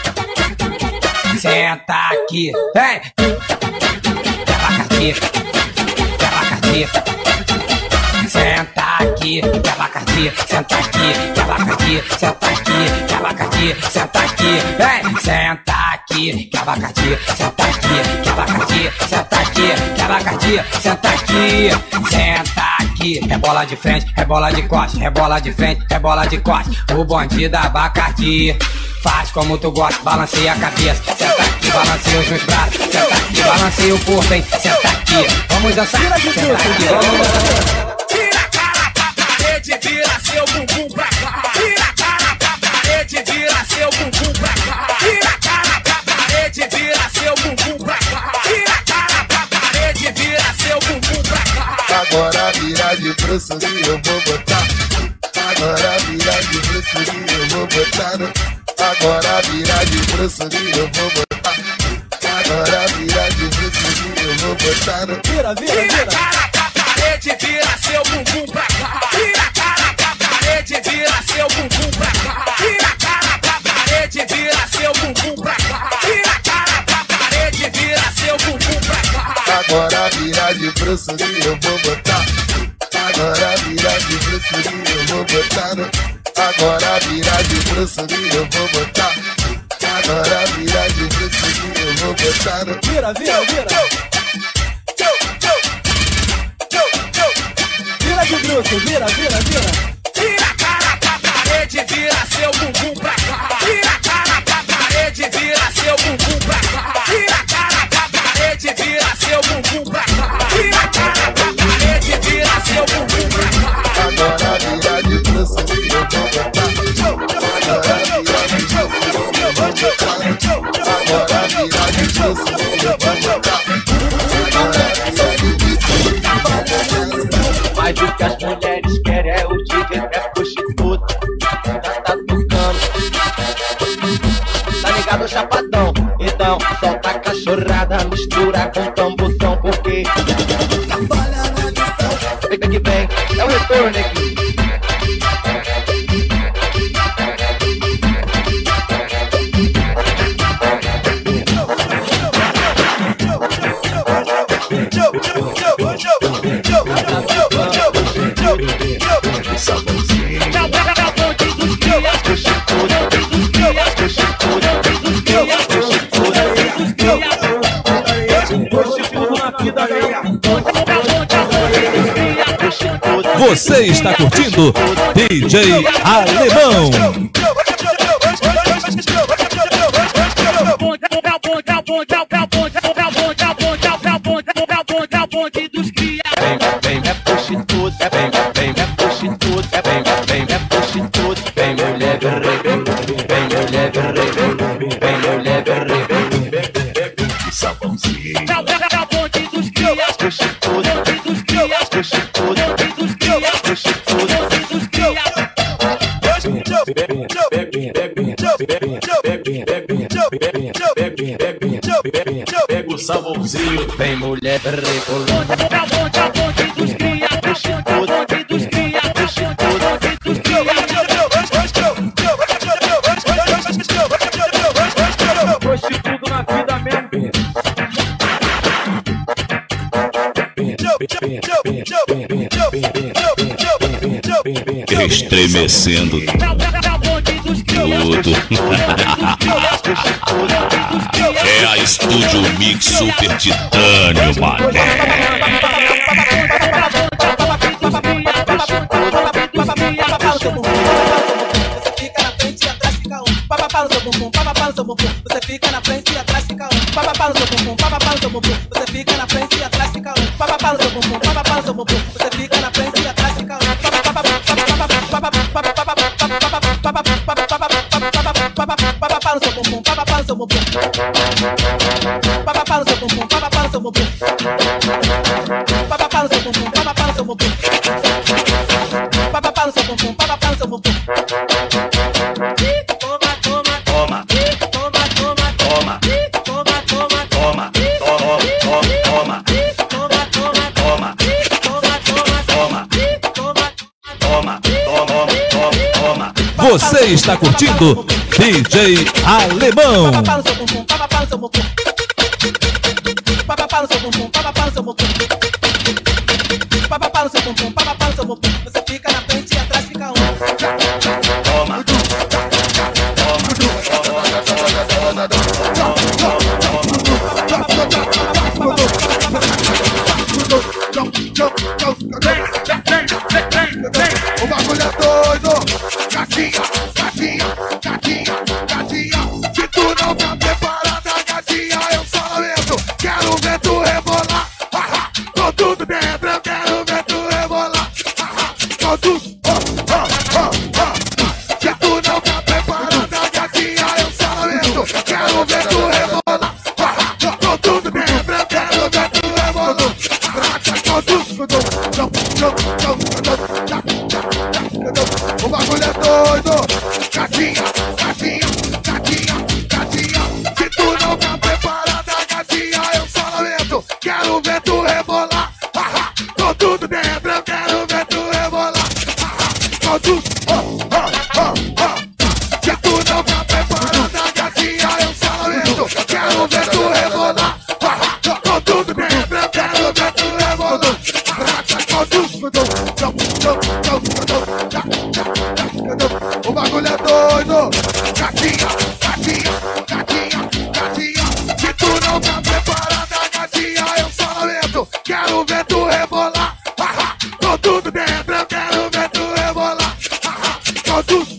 Senta aqui, vem. Que abacaxi. Que abacaxi. Senta aqui, que abacaxi, senta aqui, que abacaxi, senta aqui, que abacaxi, senta aqui, vem, senta aqui, que abacaxi, senta aqui, que abacaxi, senta aqui, que abacaxi, senta aqui, senta aqui, rebola de frente, rebola de costas, rebola de frente, rebola de costas, o bonde da abacaxi. Faz como tu gosta, balanceia a cabeça. Senta aqui, balanceia os meus braços. Senta aqui, balanceia o corpo, hein. Senta aqui, vamos dançar. Senta aqui, vamos dançar. Tira a cara pra parede, vira seu bumbum pra cá. Tira a cara pra parede, vira seu bumbum pra cá. Tira a cara pra parede, vira seu bumbum pra cá. Tira a cara Agora vira de bruxo e eu vou botar. Agora vira de bruxo e eu vou botar no. Agora vira de bruxo e eu vou botar. Agora vira de bruxo e eu vou botar no. Vira, vira, vira. Vira a cara pra parede, vira seu bumbum pra cá. Vira a cara pra parede, vira seu bumbum pra cá. Vira a cara pra parede, vira seu bumbum pra cá. Vira a cara pra parede, vira seu bumbum pra cá. Agora vira de bruxo e eu vou botar. Agora vira de bruxo e eu vou botar no. Agora vira de bruxo e eu vou botar. Agora vira de bruxo e eu vou botar no. Vira, vira, vira. Vira de bruxo, vira, vira, vira. Vira a cara pra parede, vira seu bumbum pra cá. Vira a cara pra parede, vira seu bumbum pra cá. Vira a cara pra parede, vira seu bumbum pra cá. Vira a cara pra parede, vira seu bumbum pra cá. Agora vira de bruxo e eu vou botar. Agora vira de bruxo e eu vou botar. Agora vira de bruxo e eu vou botar. Mas o que as mulheres querem é o DJ é prostituta. Já tá tocando. Tá ligado, chapadão? Então solta a cachorrada, mistura com tamborzão, porque vem que vem, é o retorno aqui. Você está curtindo DJ Alemão. Vem, é prostituta, vem, é prostituta, vem, é prostituta, vem, mulher guerreira, vem, mulher guerreira, vem, mulher guerreira. Sabãozinho. Pega o sabãozinho, vem mulher rebolando. Prostituto na vida mesmo. Estremecendo tudo. É a Estúdio Mix Super Titânio, mané. Você fica na frente e atrás fica um. Papapá no seu bumbum, papapá no seu bumbum. Você fica na frente e atrás fica um. Papapá no seu bumbum, papapá no seu bumbum. Você fica na frente e atrás fica um. Papapá no seu bumbum, papapá no seu bumbum. Papapá no seu bumbum, papapá no seu bumbum. Papapá no seu bumbum, papapá no seu bumbum. Papapá no seu bumbum, papapá no seu bumbum. Você está curtindo DJ Alemão. Papapá no seu bumbum, papapá no seu bumbum. Papapá no seu bumbum, papapá no seu bumbum. Papapá no seu bumbum, papapá no seu bumbum. Você fica na frente e atrás fica um. Toma. O bagulho é doido. Gatinha, gatinha, gatinha, gatinha. Se tu não tá preparada, gatinha, eu só lamento. Quero ver tu rebolar. Tô tudo dentro, eu quero ver tu rebolar. Tô tudo. Se tu não tá preparada, gatinha, eu só lamento. Quero ver tu rebolar. Tô tudo dentro, eu quero ver tu rebolar. O bagulho é doido. Gatinha, gatinha, gatinha, gatinha. Se tu não tá preparada, gatinha, eu só lamento. Quero ver tu rebolar. Com tudo dentro, eu quero ver tu rebolar. Com tudo, se tu não tá preparada, gatinha, eu só lamento. Quero ver tu rebolar. Com tudo dentro, eu quero ver tu rebolar. O bagulho é doido. Gatinha, gatinha, gatinha, gatinha. Se tu não tá preparada, gatinha, eu só lamento. Quero ver tu rebolar. Com tudo dentro, eu quero ver tu rebolar. Com tudo,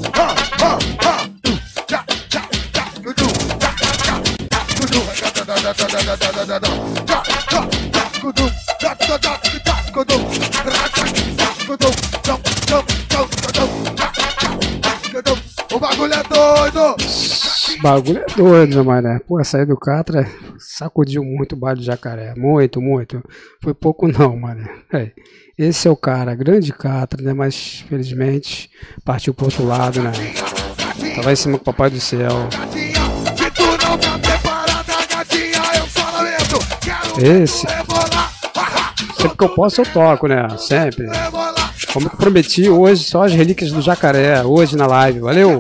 o bagulho é doido. O bagulho é doido, mané. Pô, sair do Catra sacudiu muito o baile do Jacaré. Muito, muito. Foi pouco não, mané. Esse é o cara, grande Catra, né? Mas felizmente partiu pro outro lado, né? Tava em cima com o Papai do Céu. Esse. Sempre que eu posso eu toco, né? Sempre. Como que prometi, hoje só as relíquias do Jacaré, hoje na live, valeu?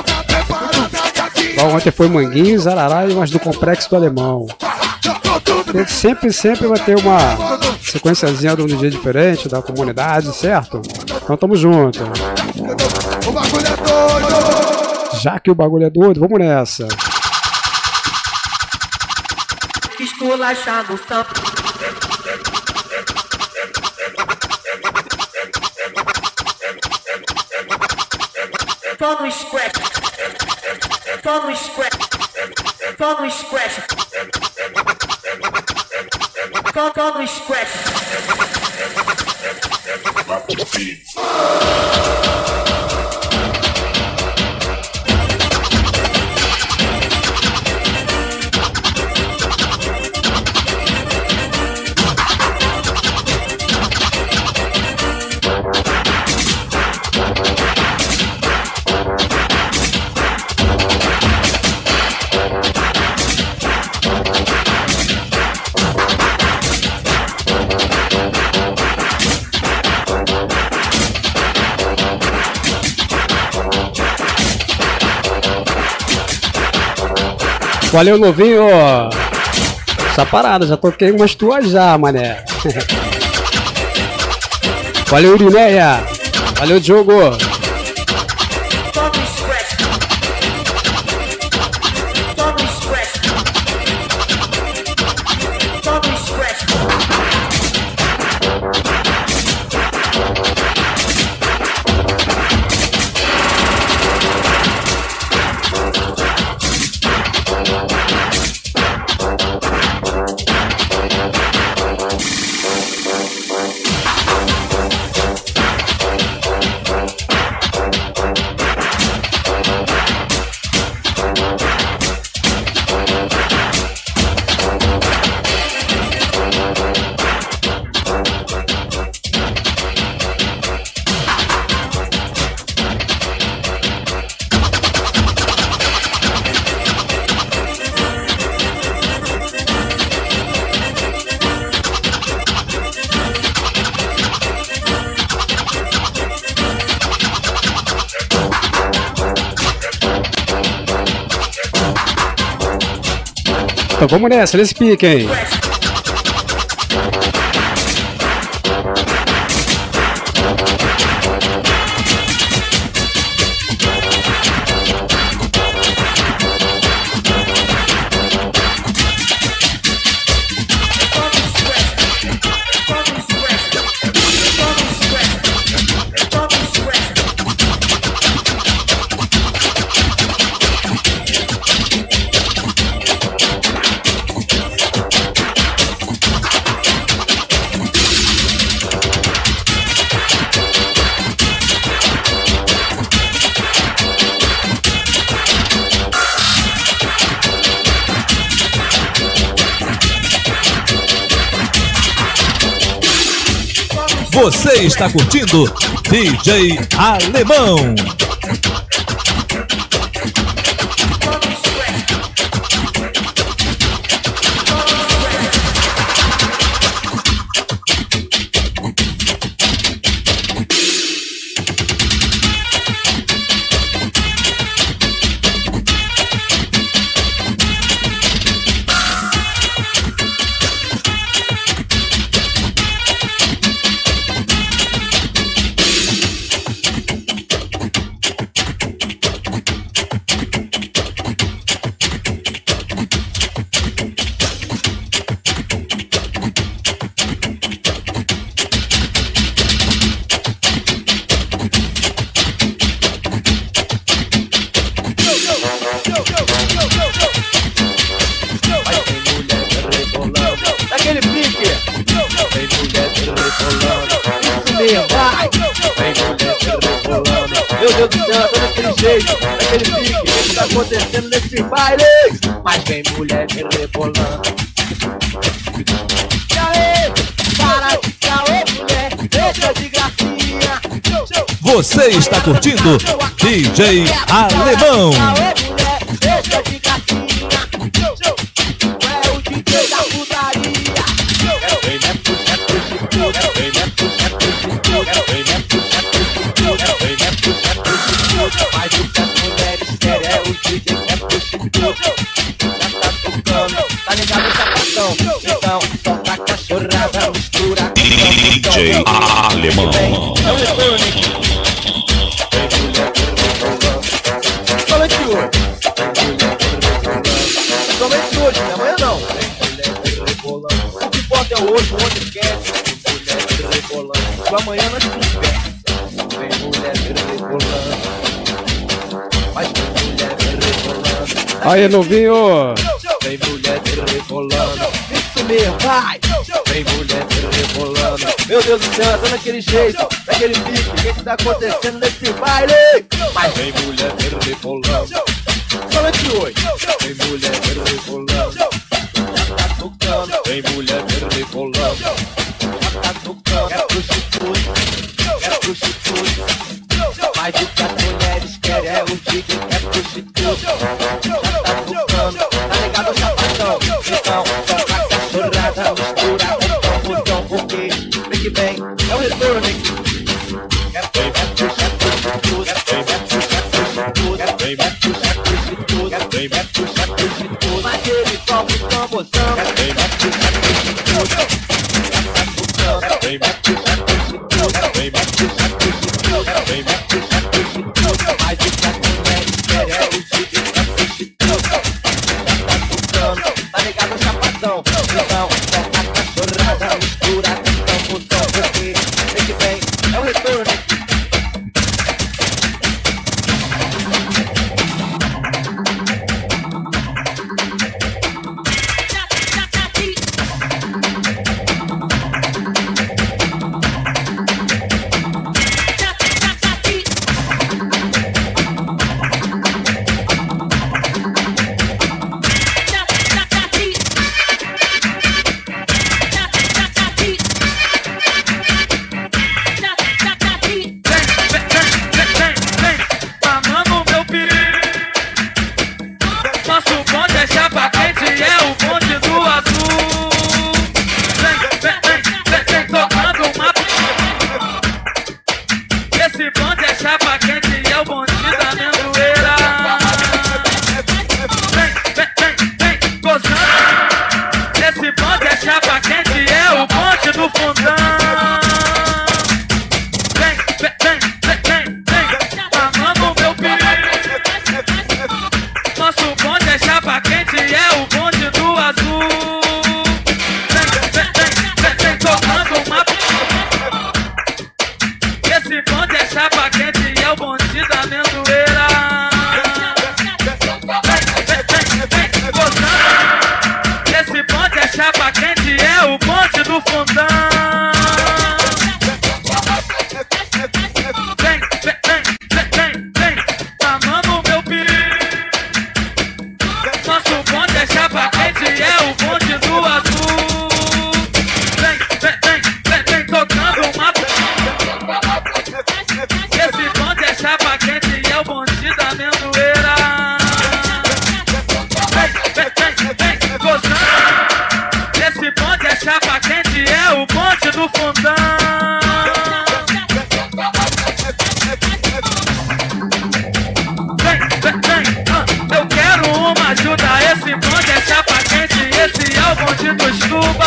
Bom, ontem foi Manguinho, Zarará e umas do Complexo do Alemão. Sempre vai ter uma sequenciazinha de um dia diferente, da comunidade, certo? Então tamo junto. Já que o bagulho é doido, vamos nessa. Esculachando o sampo. Só no scratch. Só no scratch. Só no scratch. Só no scratch. Valeu, novinho. Essa parada, já toquei umas tuas já, mané. Valeu, Urineia. Valeu, Diogo. Então vamos nessa, nesse pique, hein? Você está curtindo DJ Alemão. Daquele pique. Vem mulher rebolando. Isso mesmo, vai. Vem mulher rebolando. Meu Deus do céu, tô daquele jeito. Daquele pique. O que tá acontecendo nesse baile? Mas vem mulher rebolando. E aí? Para de caô, mulher. Deixa de gracinha. Você está curtindo DJ Alemão. Deixa de gracinha. É o DJ da putaria. Vem me puxa, puxa, vem me puxa, puxa, vem me puxa, puxa, vem me puxa, puxa. Mas o que as mulheres querem é o DJ que é puxa, já tá tocando, tá ligado essa paixão? Então solta a cachorrada, mistura com DJ Alemão. É o eletrônico. Vem mulher rebolando. Somente hoje. Somente hoje, amanhã não. Vem mulher rebolando. O que importa é o hoje, o outro esquece. Vem mulher rebolando. O amanhã nós conversa. Vem mulher rebolando. Mas vem mulher rebolando. Aí, novinho. Vem mulher rebolando. Isso mesmo, vai. Vem mulher rebolando. Meu Deus do céu, tô daquele jeito, daquele pique. O que tá acontecendo nesse baile? Mas vem mulher rebolando. Somente hoje. Vem mulher rebolando. Já tá tocando. Vem mulher rebolando. Já tá tocando. É prostituta. É prostituta. Mas o que as mulheres querem é o DJ que é prostituta. Já tá tocando. Tá ligado ao chapadão? Então, só pra cachorrada, mistura com confusão. Porque, que vem, é o retorno. É puxa, prostituta. Vem me puxa, prostituta. Vem me puxa, prostituta. Mas ele toca o tambozão. Vem me puxa, prostituta. Vem me puxa, prostituta. Vem me puxa, prostituta. Vem me puxa, prostituta. Mas o que as mulheres querem é o DJ que é prostituta. Já tá tocando, tá ligado ao chapadão? Então, solta a cachorrada, mistura com tambozão. Porque que vem, é o retorno. montão. Eu quero uma ajuda, esse bonde é chapa quente, esse é o bonde dos Tuba.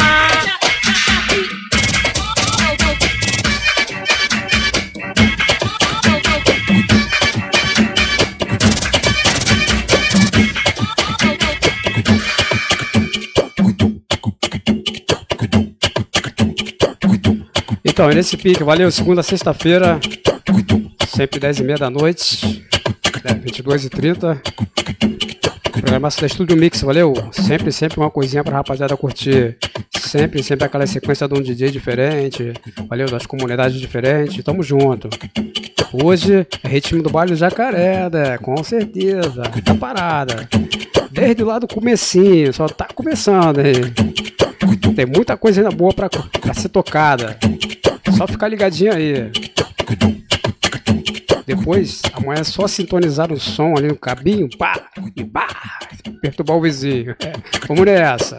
Então, é nesse pique, valeu, segunda a sexta-feira, sempre 10h30 da noite, 22h30. Programação da Estúdio Mix, valeu? Sempre uma coisinha pra rapaziada curtir. Sempre aquela sequência de um DJ diferente, valeu? Das comunidades diferentes, tamo junto. Hoje é ritmo do baile Jacaré, né? Com certeza, tá parada. Desde lá do comecinho, só tá começando aí. Tem muita coisa ainda boa pra ser tocada. Só ficar ligadinho aí. Depois, amanhã é só sintonizar o som ali no cabinho, pá, e pá, perturbar o vizinho. Vamos nessa.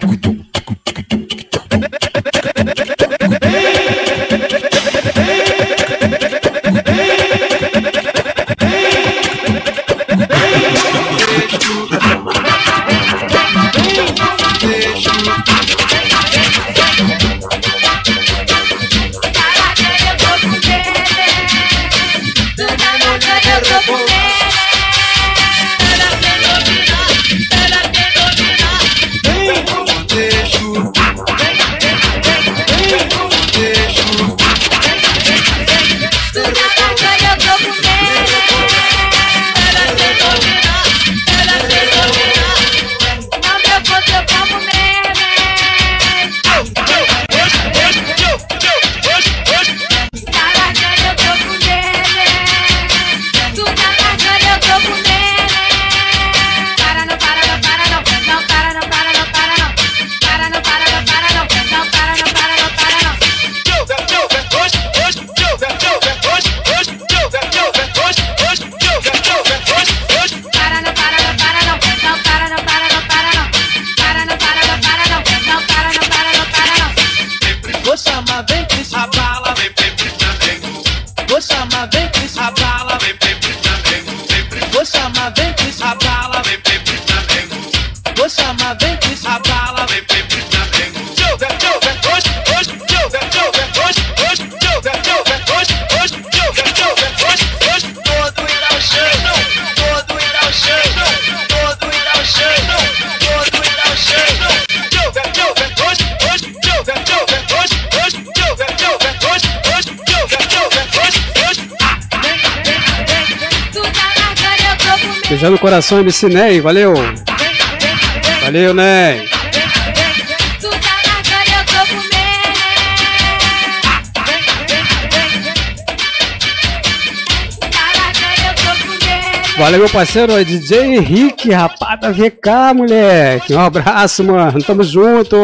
Beijando o coração, MC Ney, valeu! Valeu, Ney! Valeu, meu parceiro, DJ Henrique, rapaz da VK, moleque! Um abraço, mano, tamo junto!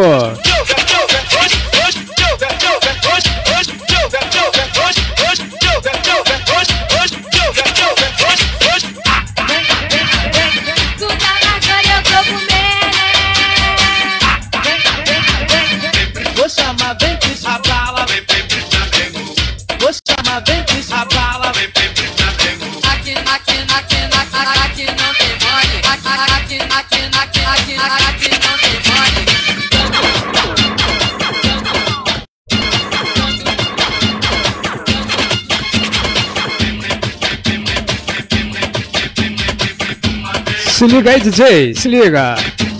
Se liga aí, DJ, se liga.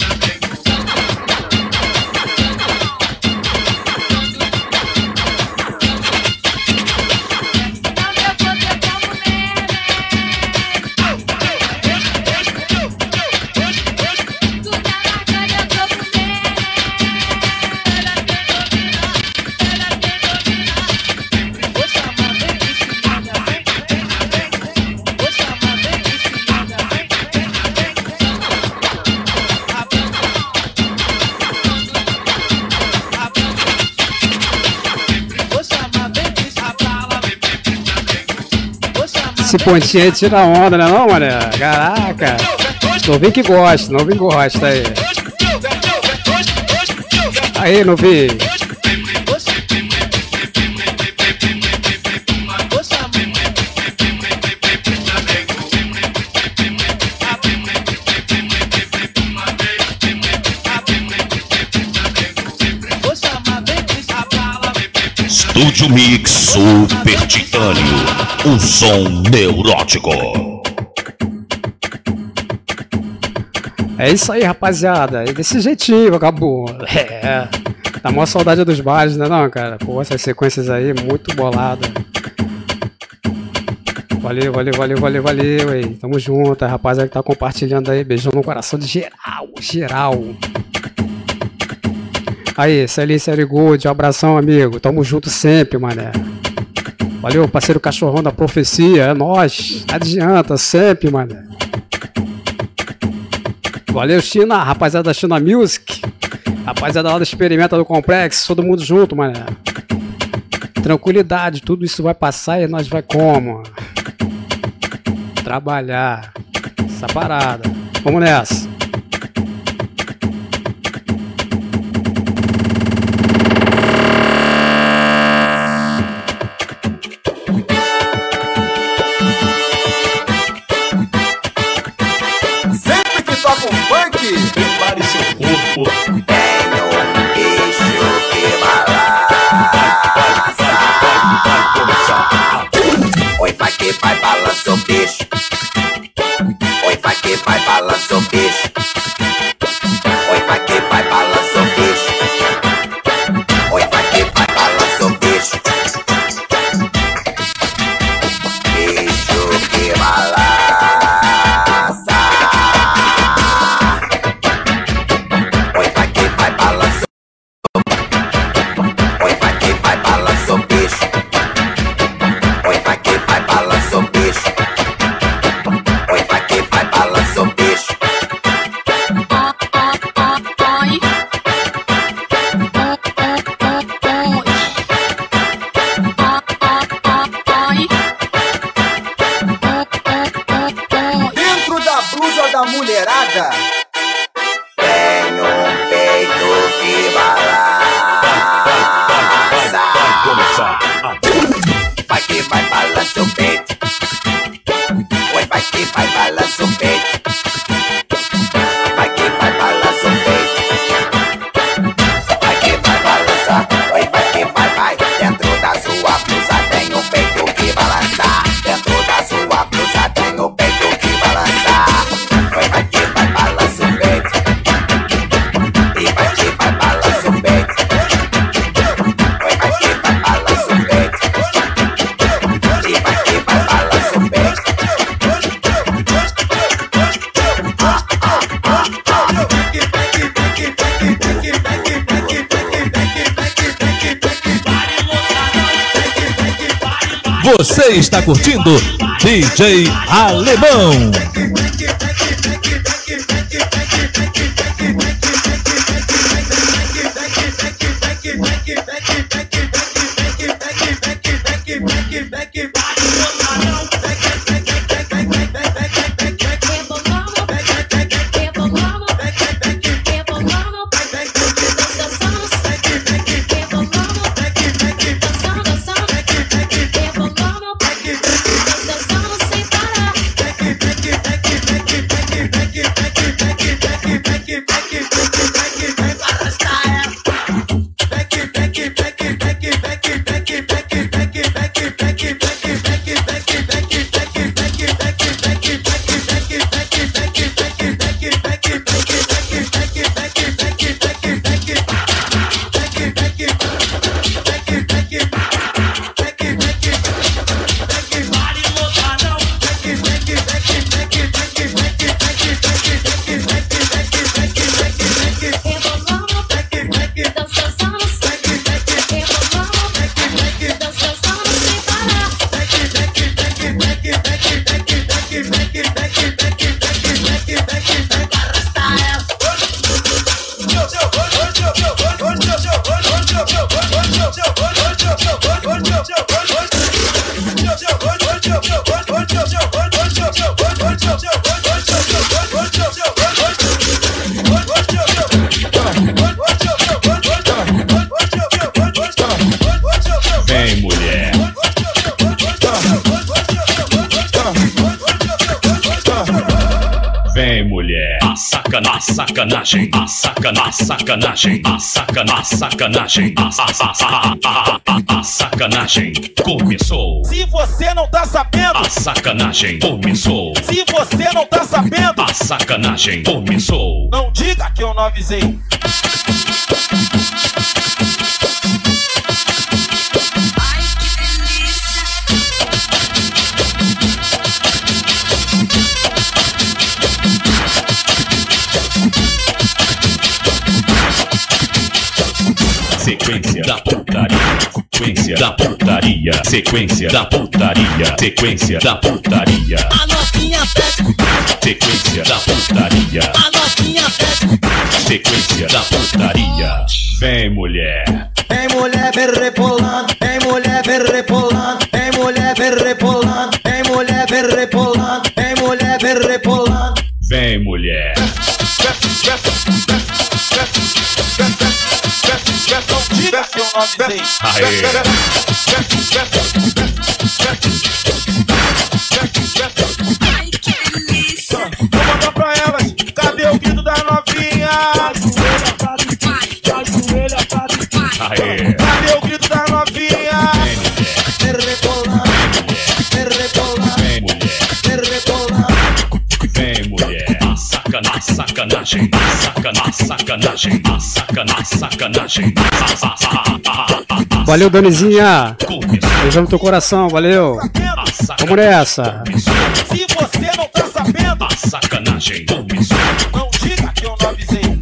Esse pontinho aí tira a onda, né não, mané? Caraca! Novinho que gosta, novinho gosta aí. Aí, novinho. Estúdio Mix Super Titânio, o som neurótico. É isso aí, rapaziada. É desse jeitinho, acabou. É. Dá maior saudade dos bares, né não, cara? Pô, essas sequências aí, muito bolada. Valeu, valeu, valeu, valeu, valeu, aí. Tamo junto, a rapaziada que tá compartilhando aí. Beijão no coração de geral, geral. Aí, Série Gold, um abração, amigo. Tamo junto sempre, mané. Valeu, parceiro cachorrão da profecia, é nóis. Adianta, sempre, mané. Valeu, China, rapaziada da China Music. Rapaziada lá do Experimenta do Complexo, todo mundo junto, mané. Tranquilidade, tudo isso vai passar e nós vai como? Trabalhar. Essa parada. Vamos nessa. Sempre que toca um funk, prepare seu corpo. Tenho um bicho que balança. Oi, vai que vai, balança o bicho. Oi, vai que vai, balança o bicho. Oi, vai que vai, balança o bicho. Oi, vai que vai, balança o bicho. Bicho que balança. Oi, vai que vai, balança. Oi, vai que vai, balança o bicho. Oi, vai que vai, balança o bicho. Oi, vai que vai, balança o bicho. Dentro da blusa da mulherada, Tenho um peito que balança. Vai que vai, balança o peito. Oi, vai que vai, balança o peito. Vai que vai, balança o peito. Vai que vai, balança. Oi, vai que vai. Dentro da sua blusa tem um peito que balança. Dentro da sua blusa tem um peito que balança. Oi, vai que vai, balança o peito. E vai que vai, balança o peito. Oi, vai que vai, balança o peito. E vai que vai, balança o peito. Você está curtindo DJ Alemão. Vem, mulher. Vem, mulher. A sacanagem, a sacanagem, a sacanagem, a sacanagem, a sacanagem, a sacanagem. sacanagem começou. Se você não tá sabendo, A sacanagem começou. se você não tá sabendo, A sacanagem começou. não diga que eu não avisei. Sequência da putaria. Sequência da putaria. Sequência da putaria. Sequência da putaria. A novinha pede, Sequência da putaria. a novinha pede. Sequência da putaria. Vem, mulher. Vem mulher, vem rebolando. Vem mulher, vem rebolando. Vem mulher, vem rebolando. Vem mulher, vem rebolando. Vem mulher, vem rebolando. Vem, mulher. Não diga que eu não avisei. Vou mandar pra elas, cadê o grito das novinhas? Aê. Cadê o grito das novinhas? Vem rebolando. Vem rebolando. Vem, mulher. Vem rebolando. Vem, mulher. A sacanagem. A sacanagem. A sacanagem. Valeu, Donizinha. Beijamos teu coração, valeu. Vamos nessa. Se você não tá sabendo, A sacanagem começou. não diga que eu não avisei.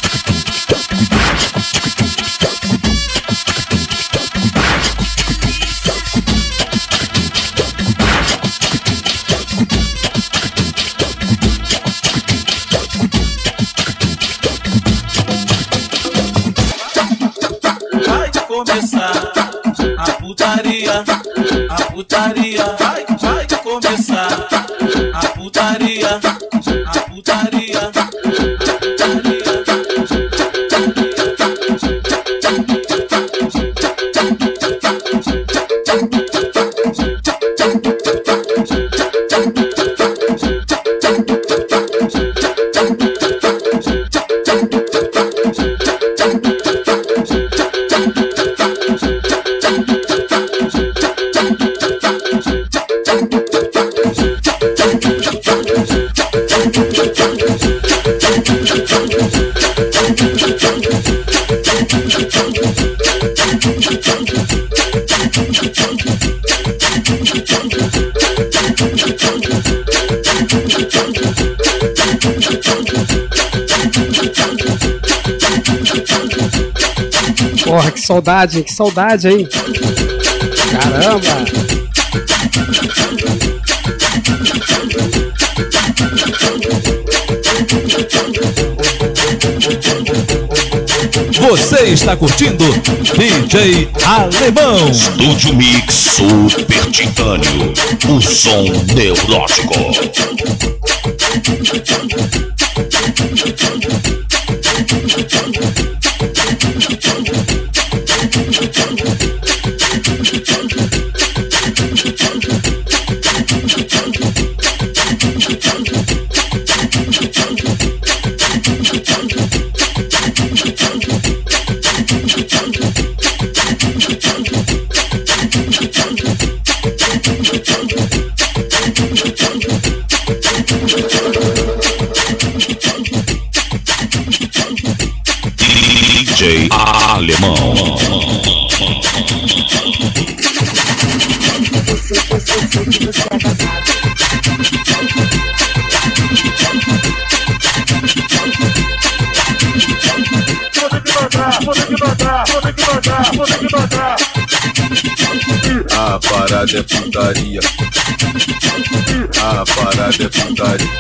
Vai começar a putaria, vai começar a putaria, a putaria. Porra, que saudade, hein? Caramba! Você está curtindo DJ Alemão. Estúdio Mix Super Titânio. O som neurótico. DJ Alemão. A parada é putaria. A parada é putaria.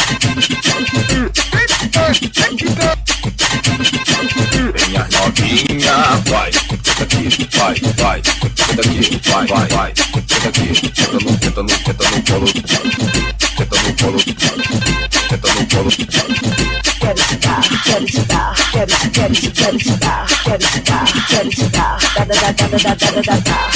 Vem as novinha, vai. Senta aqui, vai. Senta aqui, vai. Senta aqui, senta no colo. Senta no colo. Senta no colo. Quero te dar, quero te dar, quero te dar, quero te dar, quero te dar, da.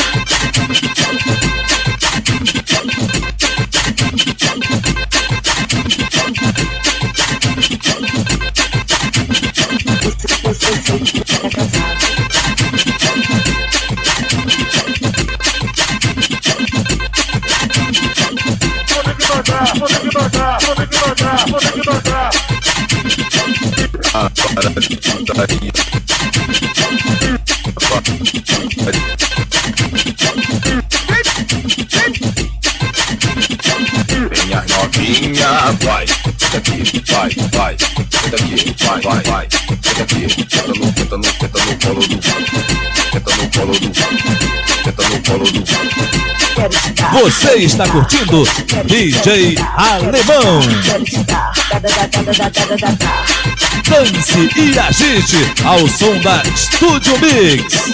Para de putaria. Vem as novinha, vai. Daqui, vai. Daqui, vai. Daqui, tenta no colo do. Tenta no colo do. Você está curtindo DJ Alemão. Dance e agite ao som da Studio Mix.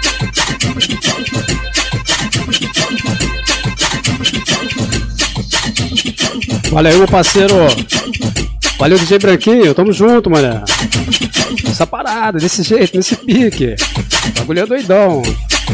Valeu, meu parceiro. Valeu, DJ Branquinho. Tamo junto, mano. Essa parada, desse jeito, nesse pique. O bagulho é doidão.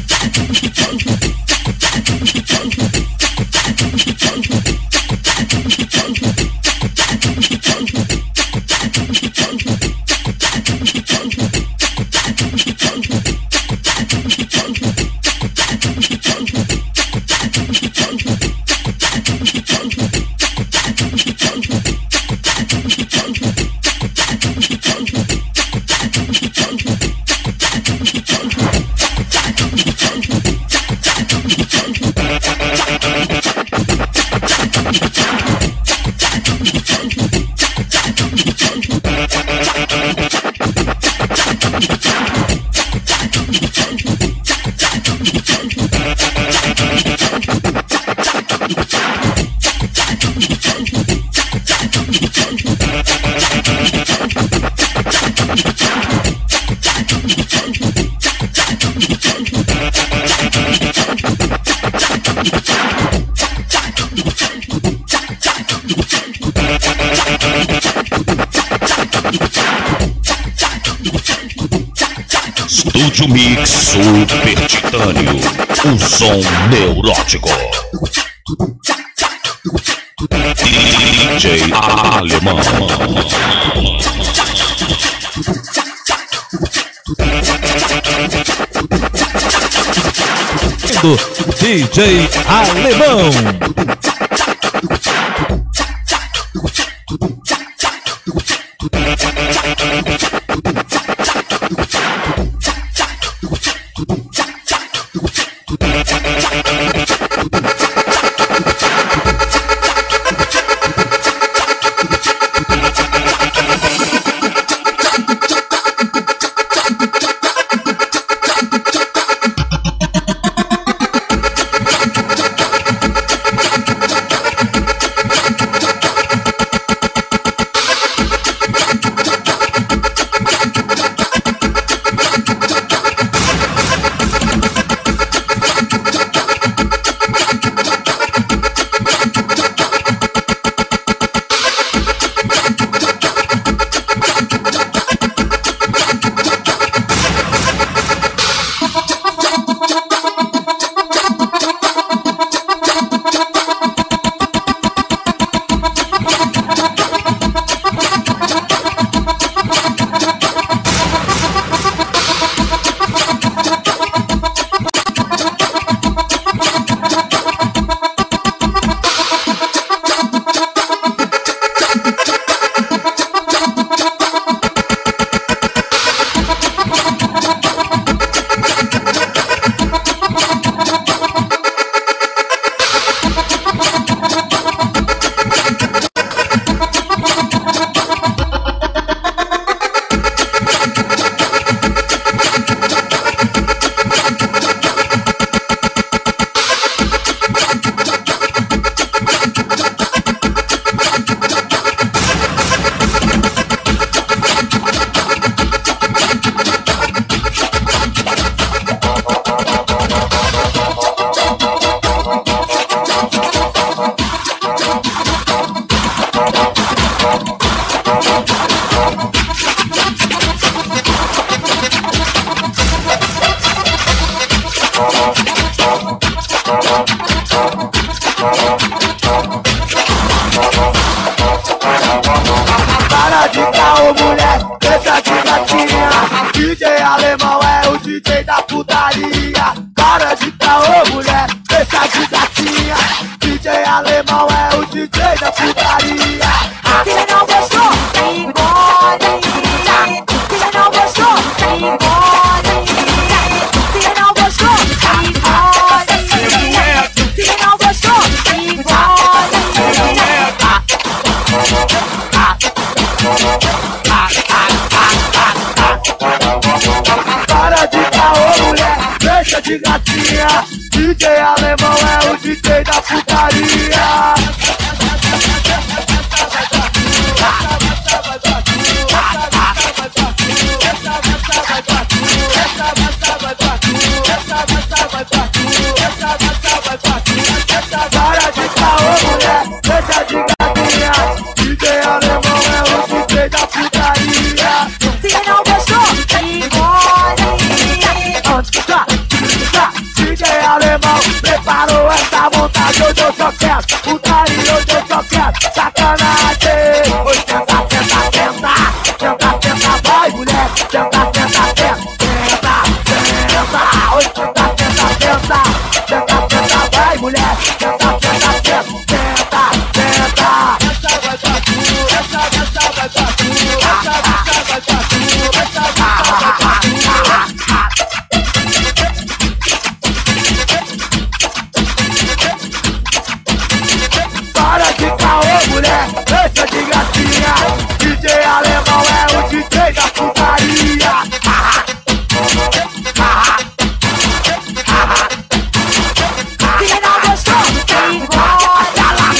Studio Mix Super Titânio, um som neurótico. DJ Alemão. DJ Alemão. de gracinha. DJ Alemão é o DJ da putaria. Para de caô, mulher, deixa de gracinha. DJ Alemão é o DJ da putaria. Se não gostou, engole. Onde que tá? DJ Alemão preparou essa vontade. Hoje eu só quero putaria, hoje eu só quero sacanagem. Hoje tenta, tenta, tenta, tenta, tenta, vai mulher. Tenta, tenta, tenta, tenta, tenta. Hoje tenta, tenta, tenta, tenta, tenta, vai mulher. Tenta, tenta, tenta, tenta, tenta. Essa vai pra tu, essa vai pra tu, essa vai pra tu, essa vai pra tu. Para de caô, mulher, deixa de gracinha. DJ Alemão é o DJ da putaria. Se não gostou, engole.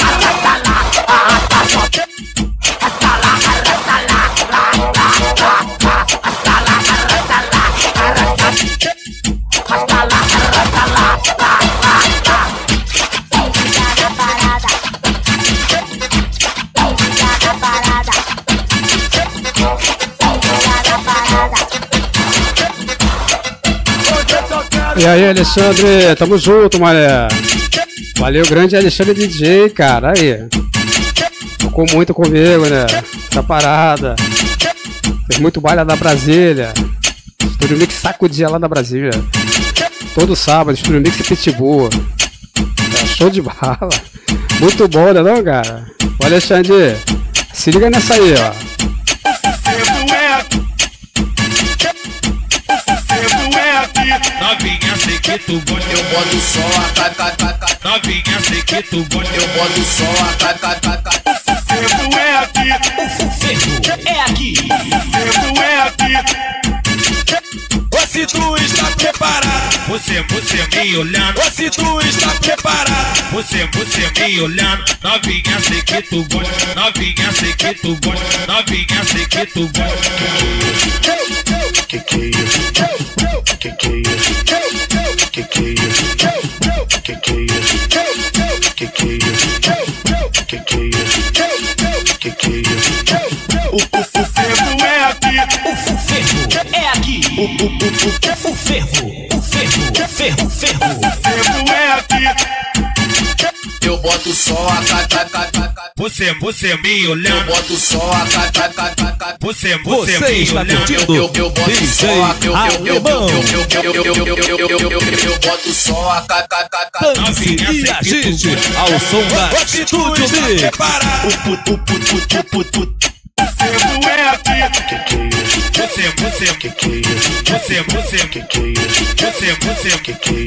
E aí, Alexandre, tamo junto, mané. Valeu, grande Alexandre DJ, cara. Aí, tocou muito comigo, né? Essa parada. Fez muito baile lá da Brasília. Estúdio Mix sacudia lá da Brasília. Todo sábado, Estúdio Mix e Pitbull. É, show de bala. Muito bom, né não, cara? Ô, Alexandre, se liga nessa aí, ó. Novinha, sei que tu gosta, eu boto só a kkk. Novinha, sei que tu gosta, eu boto só a kkk. O ferro é aqui, o ferro é aqui, o ferro é aqui. Ou se tu está preparado, você me olhando. Ou se tu está preparado, você me olhando. Novinha, sei que tu gosta, novinha, sei que tu gosta, novinha, sei que tu gosta. Que é isso? Que é isso? Que é isso? Que é isso? Que é isso? Que é isso? O ferro é aqui. O ferro é aqui. O ferro é aqui. Eu boto só a kkk. Você me olhando. Eu boto só a kkk. Você está me olhando. Eu boto só a eu boto só a kkk. Dance e agite ao som da Estúdio Mix. O ferro é aqui. Que é isso? Você que é isso? Você que é isso? Você que é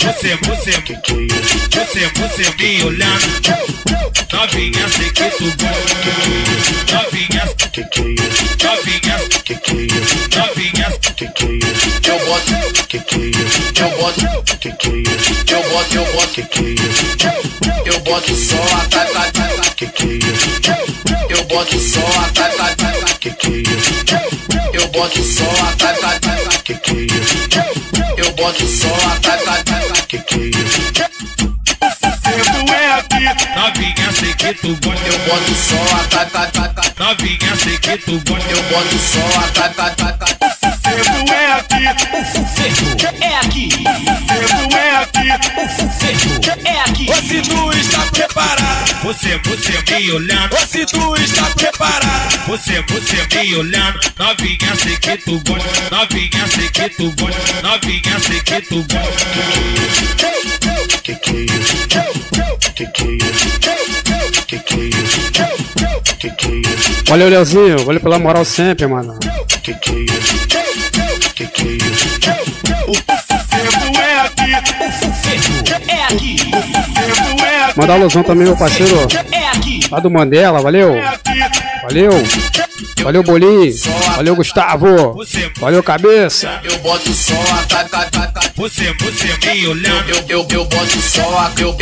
isso? Você me olhando. Novinha, sei que tu gosta. Novinha, que é isso? Novinha, que é isso? Novinha, que é isso? Eu boto, que é isso? Eu boto, que é isso? Eu boto, que é isso? Eu boto só a kkk. Que é isso? Eu boto só a kkk. Que é isso? Eu boto só a kkk. Que é isso? Eu boto só a kkk. Que é isso? O ferro é aqui. Novinha, sei que tu gosta, eu boto só a kkk. Novinha, sei que tu gosta, eu boto só a kkk. O ferro é aqui. O ferro é aqui. O ferro é aqui. O ferro é aqui. Ou se tu está preparado, você me olhando. Ou se tu está preparado, você me olhando. Novinha, sei que tu gosta. Novinha, sei que tu gosta. Novinha, sei que tu gosta. Que é isso? Que é isso? Que é isso? Que é isso? Olha o Leozinho, olha pela moral sempre, mano. Que é isso? Que é isso? O ferro é aqui. O ferro é aqui. O ferro é aqui. Mandar alusão também, meu parceiro. É aqui. Lá do Mandela, valeu. Valeu. Valeu, Bolinho. Valeu, Gustavo. Valeu, Cabeça. Eu boto só a você me olhando. Eu boto só a eu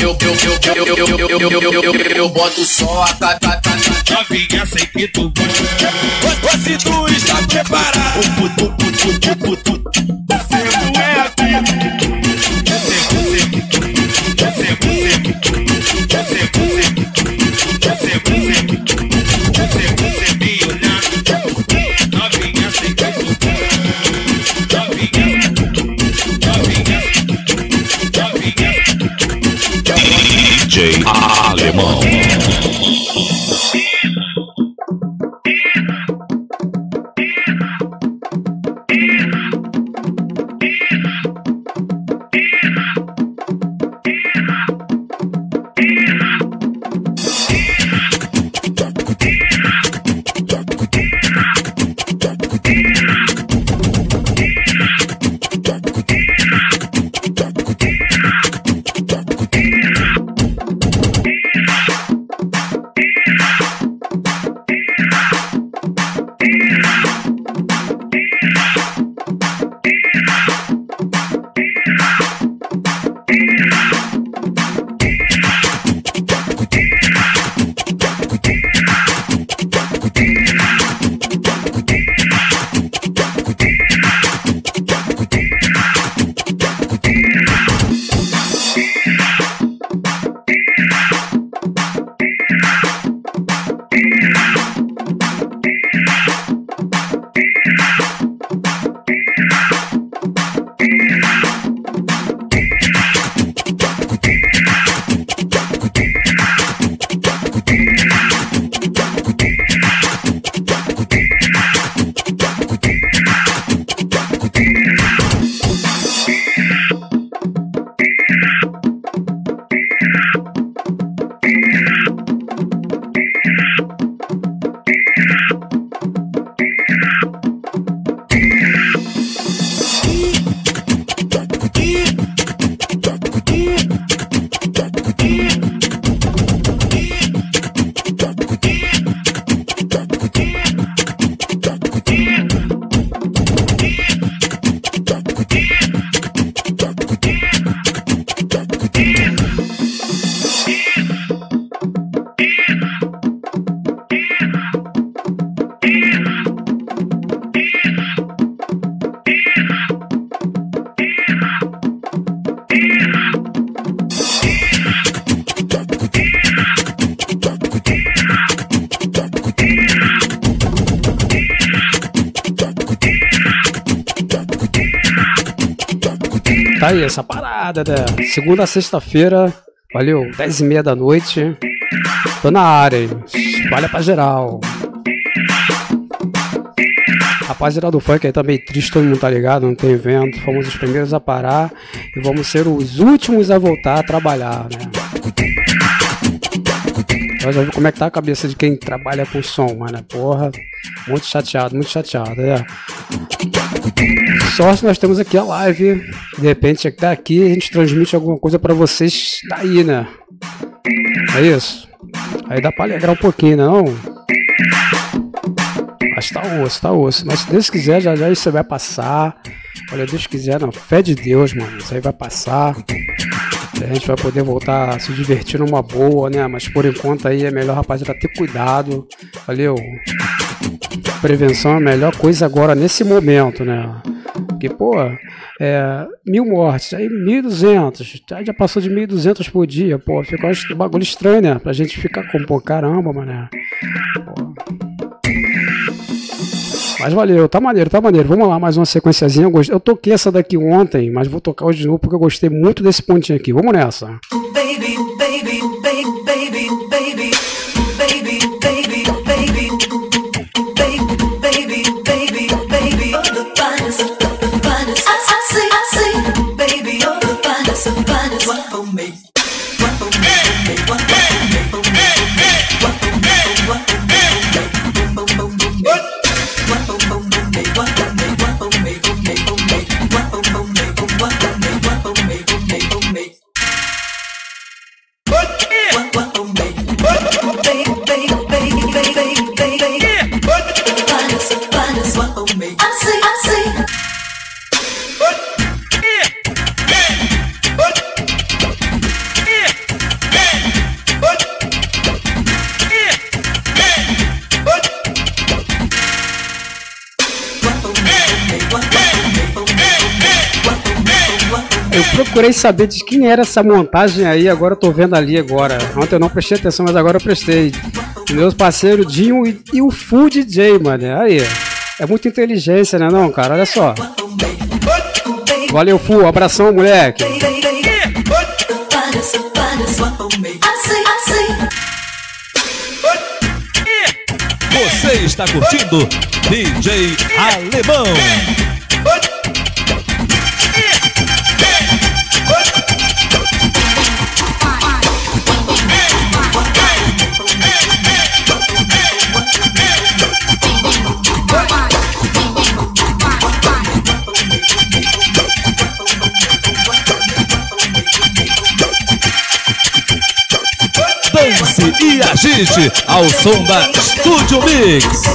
boto só a novinha, sei que tu gosta. Se tu está preparado, o ferro é aqui. Você me olhando. Novinha, sei que tu gosta. DJ Alemão. Tá aí essa parada, né? Segunda a sexta-feira, valeu, 10h30 da noite. Tô na área aí, espalha pra geral. Rapaziada do funk aí tá meio triste, todo mundo tá ligado, não tem evento. Fomos os primeiros a parar e vamos ser os últimos a voltar a trabalhar, né? Eu já vi como é que tá a cabeça de quem trabalha com som, mano. Porra, muito chateado, né? Sorte nós temos aqui a live. De repente, que tá aqui, a gente transmite alguma coisa pra vocês daí, né? É isso. Aí dá pra alegrar um pouquinho, não? Mas tá osso. Mas se Deus quiser, já isso vai passar. Olha, Deus quiser, não. Fé de Deus, mano. Isso aí vai passar. A gente vai poder voltar a se divertir numa boa, né? Mas por enquanto aí é melhor, rapaziada, ter cuidado. Valeu. Prevenção é a melhor coisa agora nesse momento, né? Porque, pô, 1.000 mortes, aí 1.200, aí já passou de 1.200 por dia, pô, fica um bagulho estranho, né? Pra gente ficar com, pô, caramba, mano. Mas valeu, tá maneiro. Vamos lá, mais uma sequenciazinha. Eu toquei essa daqui ontem, mas vou tocar hoje de novo porque eu gostei muito desse pontinho aqui. Vamos nessa. Baby, baby, baby, baby, baby, baby, baby, baby, baby, baby, baby, the finest, I see, baby, you're the finest, one for me, one for me, one for me, one for me, one for me, one for me, one for me, one for me, one for me, one for me, one for me, one for me. Baby, baby, baby, baby, baby, baby. Eu procurei saber de quem era essa montagem aí, agora eu tô vendo ali agora. Ontem eu não prestei atenção, mas agora eu prestei. Meus parceiros Dinho e o Full DJ, mano. Aí, é muita inteligência, né não, cara? Olha só. Valeu, Full. Abração, moleque. Você está curtindo DJ Alemão. Dance e agite ao som da Studio Mix.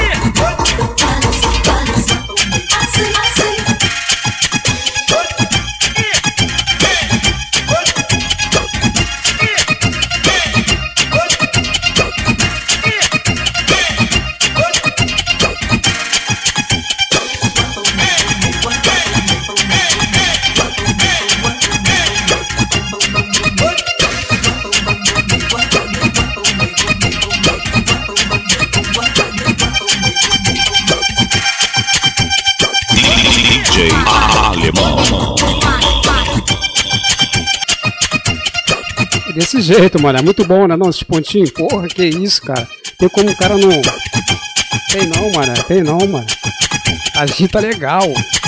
Desse jeito, mano, é muito bom, né? Não, esses pontinhos, porra, que isso, cara. Tem como o cara não. Tem não, mano, tem não, mano. Agita legal.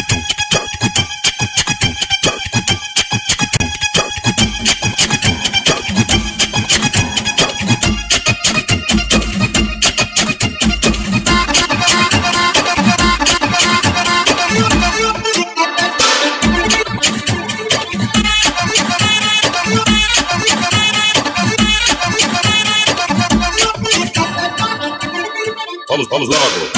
Vamos logo.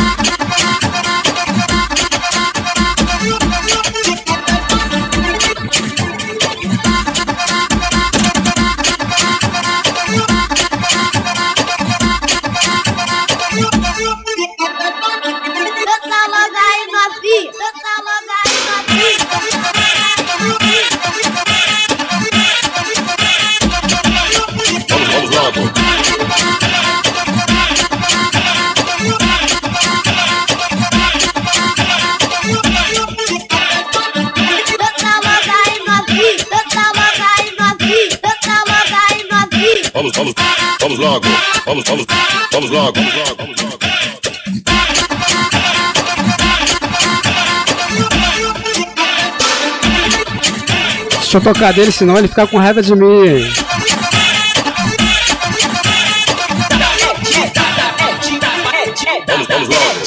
Vamos logo. Vamos logo. Deixa eu tocar dele, senão ele fica com raiva de mim. Vamos logo.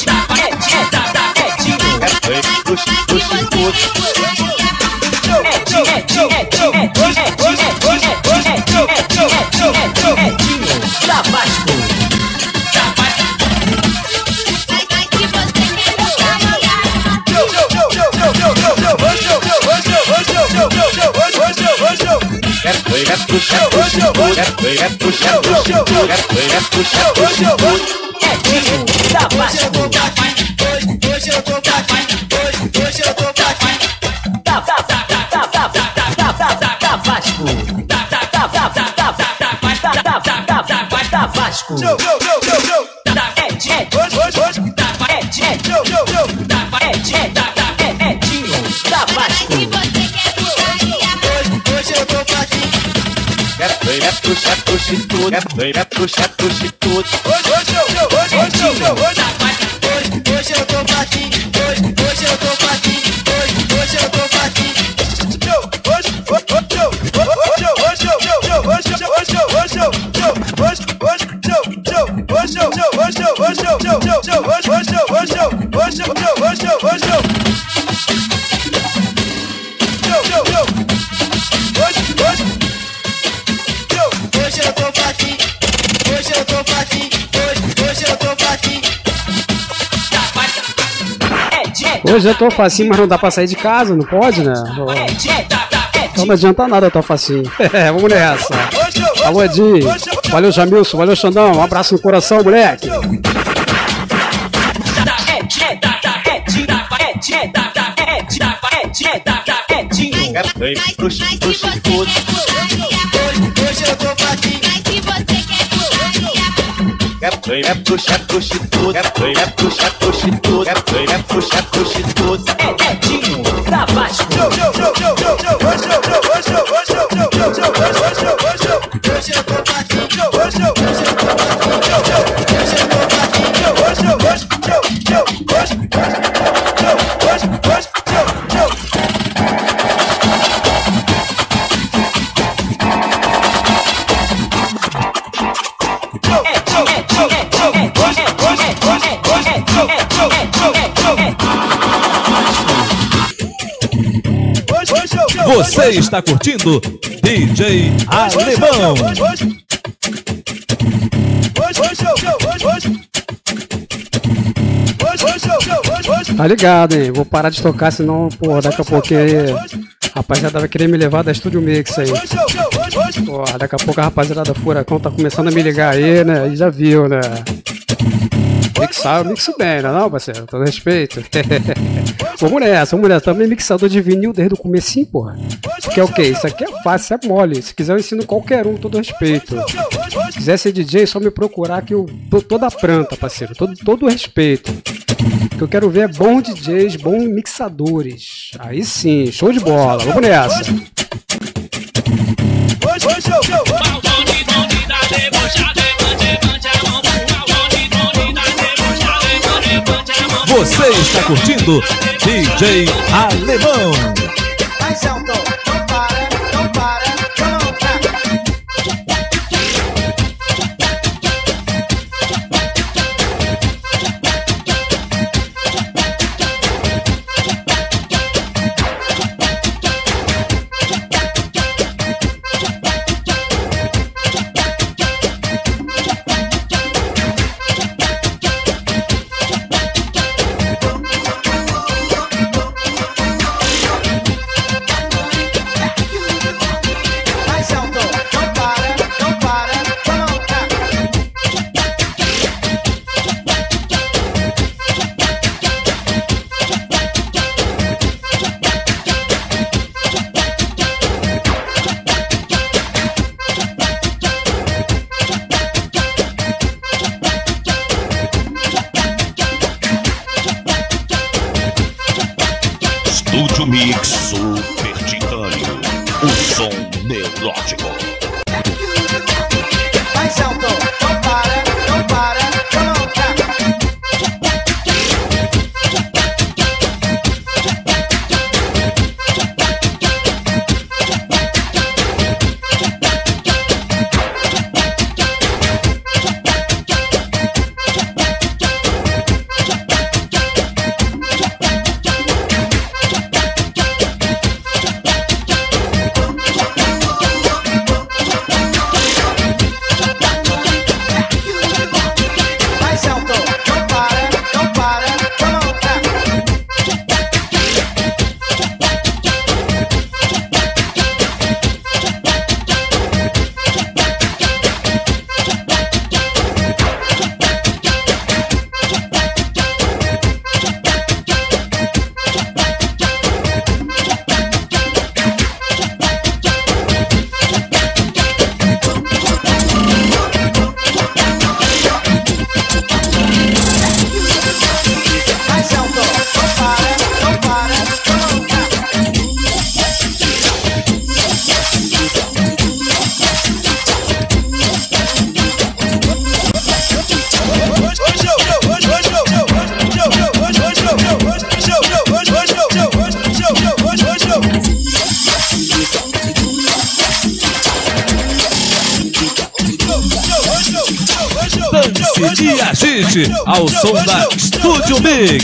Hoje eu tô facinho, mas não dá pra sair de casa, não pode, né? Então não adianta nada eu tô facinho. Vamos nessa. Alô, Edinho. Valeu, Jamilson. Valeu, Xandão. Um abraço no coração, moleque. vem prostituta. Hoje eu tô vazio. Mas se você quer putaria, É prostituta. É prostituta. É prostituta. É Dinho da Vasco. Hoje eu tô Você está curtindo DJ Alemão. Tá ligado, hein? Vou parar de tocar, senão, pô, daqui a pouquinho aí, a rapaziada vai querer me levar da Studio Mix aí. Pô, daqui a pouco a rapaziada da Furacão tá começando a me ligar aí, né? Aí já viu, né? Mixar, eu mixo bem, não, parceiro? Todo respeito. Vamos nessa. Também mixador de vinil desde o comecinho, porra. Que é o quê? Isso aqui é fácil, é mole. Se quiser eu ensino qualquer um, todo respeito. Se quiser ser DJ, é só me procurar que eu tô toda planta, parceiro. Todo respeito. O que eu quero ver é bons DJs, bons mixadores. Aí sim, show de bola. Vamos nessa. Você está curtindo DJ Alemão. Studio Mix Super Titânio, o som neurótico. Mais alto, não para, não para, não para. Dance e agite ao som da Studio Mix.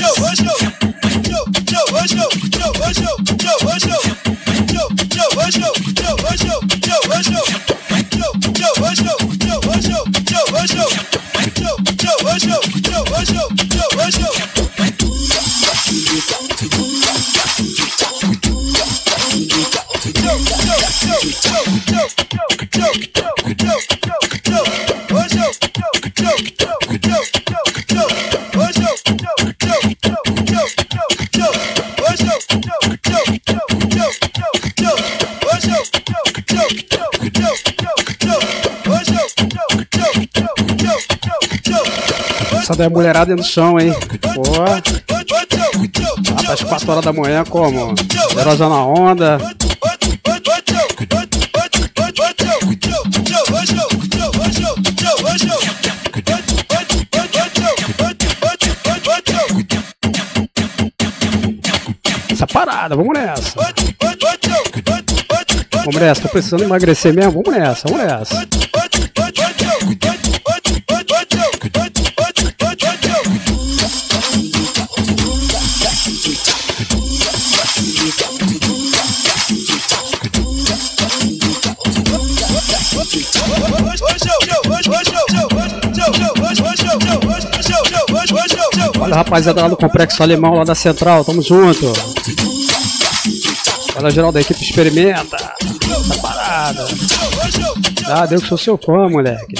Yo, Essa daí é mulherada no chão, hein? Pô. Às 4 horas da manhã, como? Poderosa na onda. Essa parada, vamos nessa. Vamos nessa, tô precisando emagrecer mesmo, vamos nessa, vamos nessa. Olha, rapaziada lá do Complexo Alemão, lá da Central, tamo junto. Olha, geral da equipe experimenta essa parada. Ah, Deus que sou seu fã, moleque.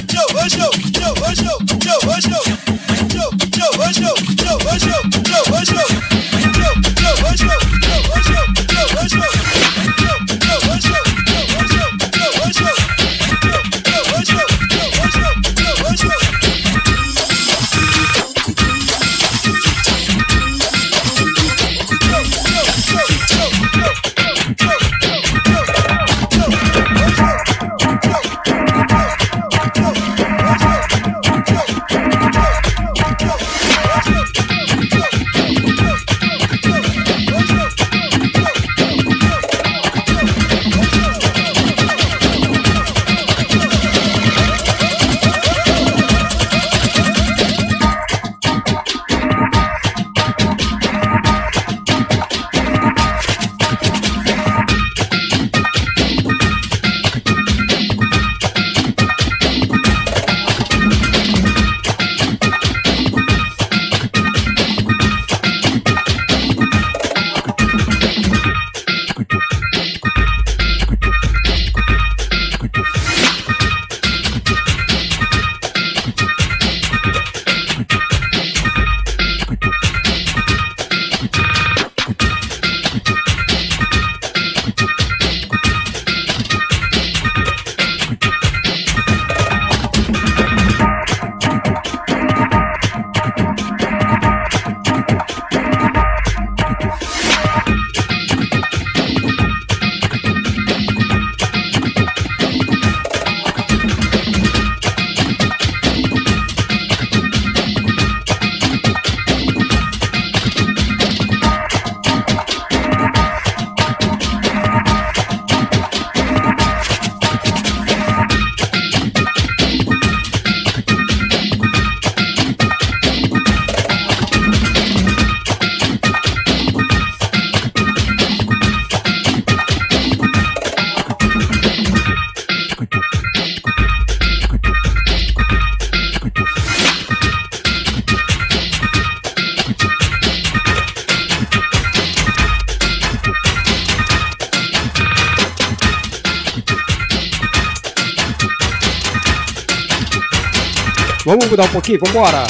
Vamos mudar um pouquinho, vambora!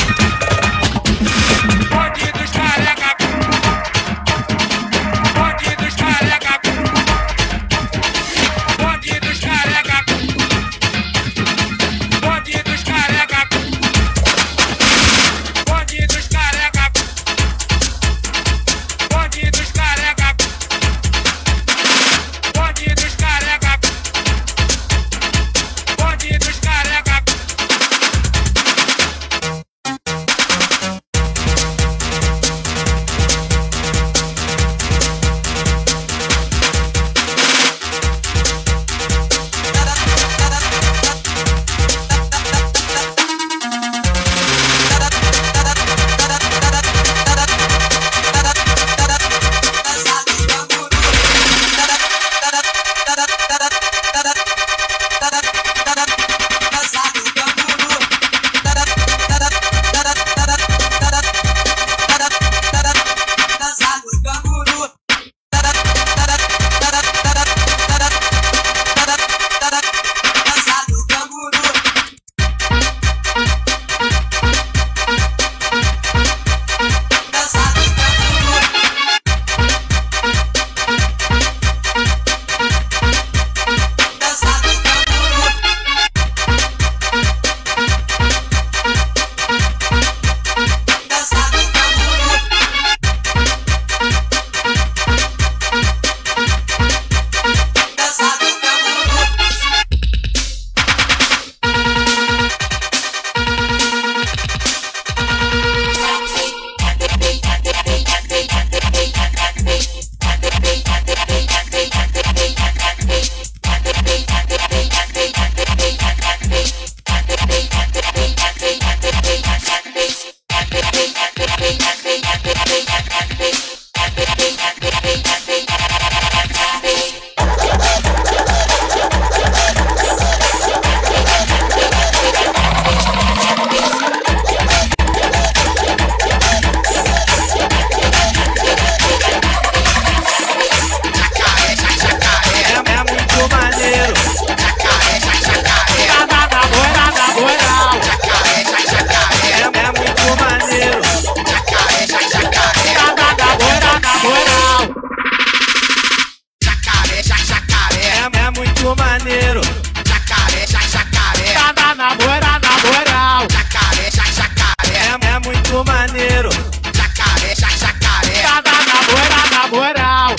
muito maneiro. Jacaré, jacaré. Na moral. Jacaré, jacaré. É muito maneiro. Jacaré, jacaré. Na moral.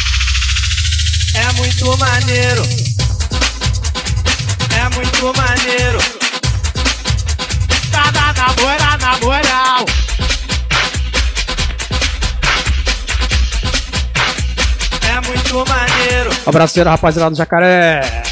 É muito maneiro. É muito maneiro. Na moral. É muito maneiro. Abraço, rapaziada do Jacaré.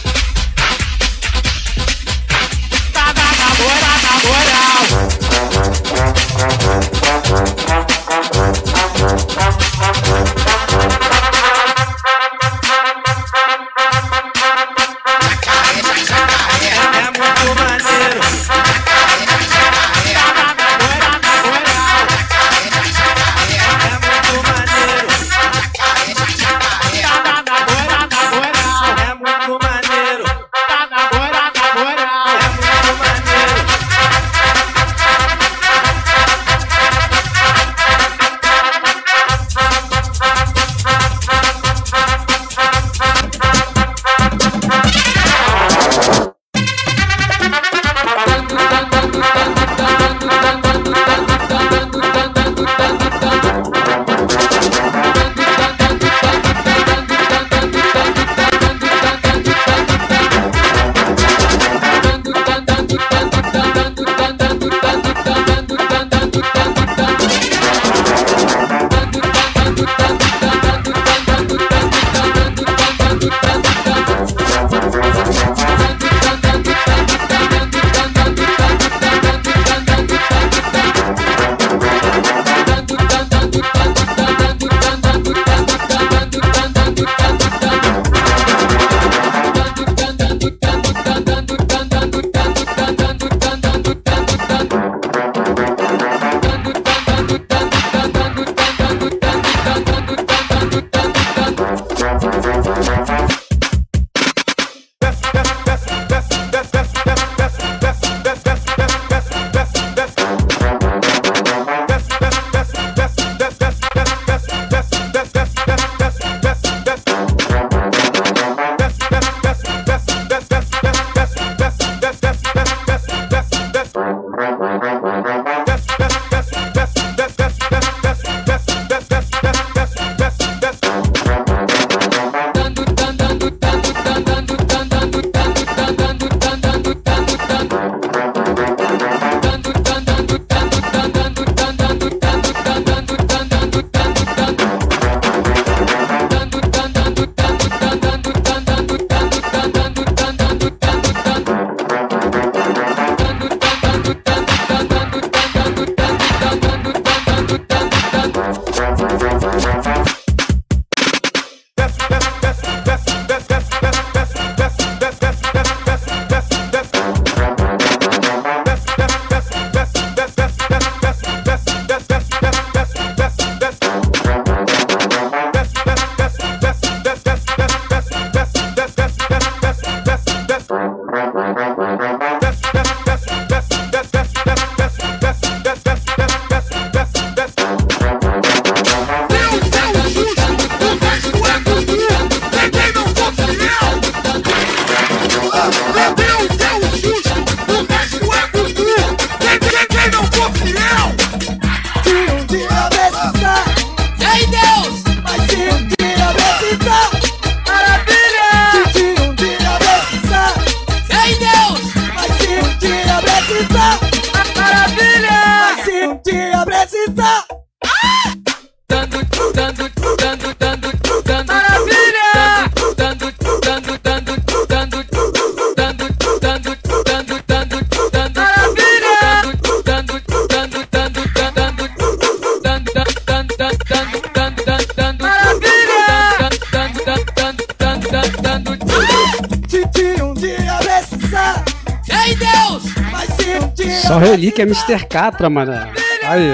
Só relíquia Mr. Catra, mano. Aí,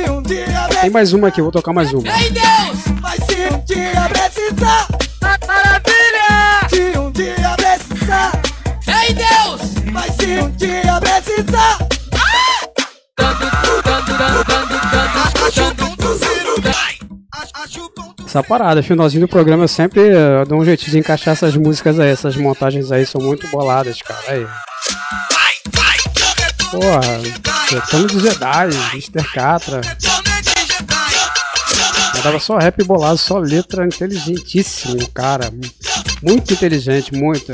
ó. Tem mais uma aqui, vou tocar mais uma. Ei, Deus! Mas se um dia precisar, maravilha! Se um dia precisar, ei, Deus! Mas se um dia precisar, acho o ponto zero, vai! Acho o ponto essa parada, finalzinho do programa eu sempre dou um jeitinho de encaixar essas músicas aí, essas montagens aí são muito boladas, cara. Aí. Porra, Retorno de Jedi, Mr. Catra. Dava só rap bolado, só letra inteligentíssimo, cara. Muito inteligente, muito.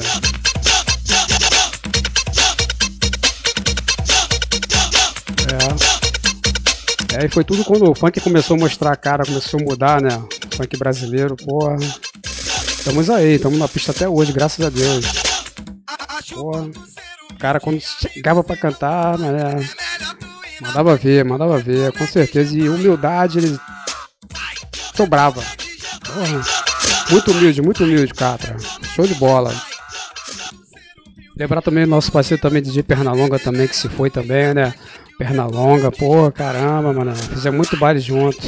E foi tudo quando o funk começou a mostrar a cara, começou a mudar, né? O funk brasileiro, porra. Estamos aí, estamos na pista até hoje, graças a Deus. Porra. O cara quando chegava pra cantar, né? Mandava ver, com certeza. E humildade, ele sobrava. Porra. Muito humilde, cara. Show de bola. Lembrar também o nosso parceiro também, DJ Pernalonga também, que se foi também, né? Pernalonga, pô, caramba, mano. Fizemos muito baile junto.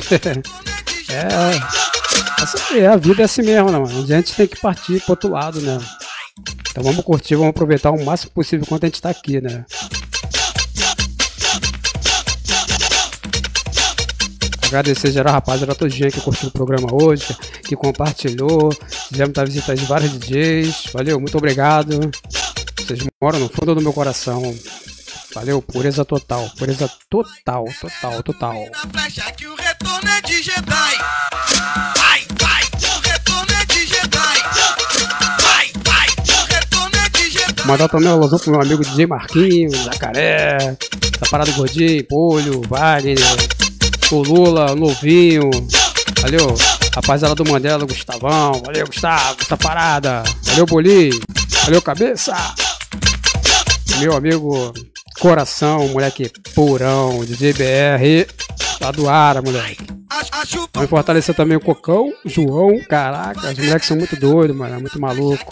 A vida é assim mesmo, né, mano? A gente tem que partir pro outro lado, né? Então vamos curtir, vamos aproveitar o máximo possível enquanto a gente tá aqui, né? Agradecer geral, rapaziada, todinha que curtiu o programa hoje, que compartilhou. Fizemos a visita de vários DJs. Valeu, muito obrigado. Vocês moram no fundo do meu coração. Valeu, pureza total, pureza total. Mandar também um alusão pro meu amigo DJ Marquinhos, Jacaré, essa parada Gordinho, Polho, Wagner, o Lula, Novinho. Valeu, rapaziada do Mandela, Gustavão. Valeu, Gustavo, essa parada. Valeu, Bolinho. Valeu, Cabeça. Meu amigo Coração, moleque purão, DJ BR, lá do Ara, moleque. Vamos fortalecer também o Cocão, João, caraca, os moleques são muito doidos, mano, muito maluco.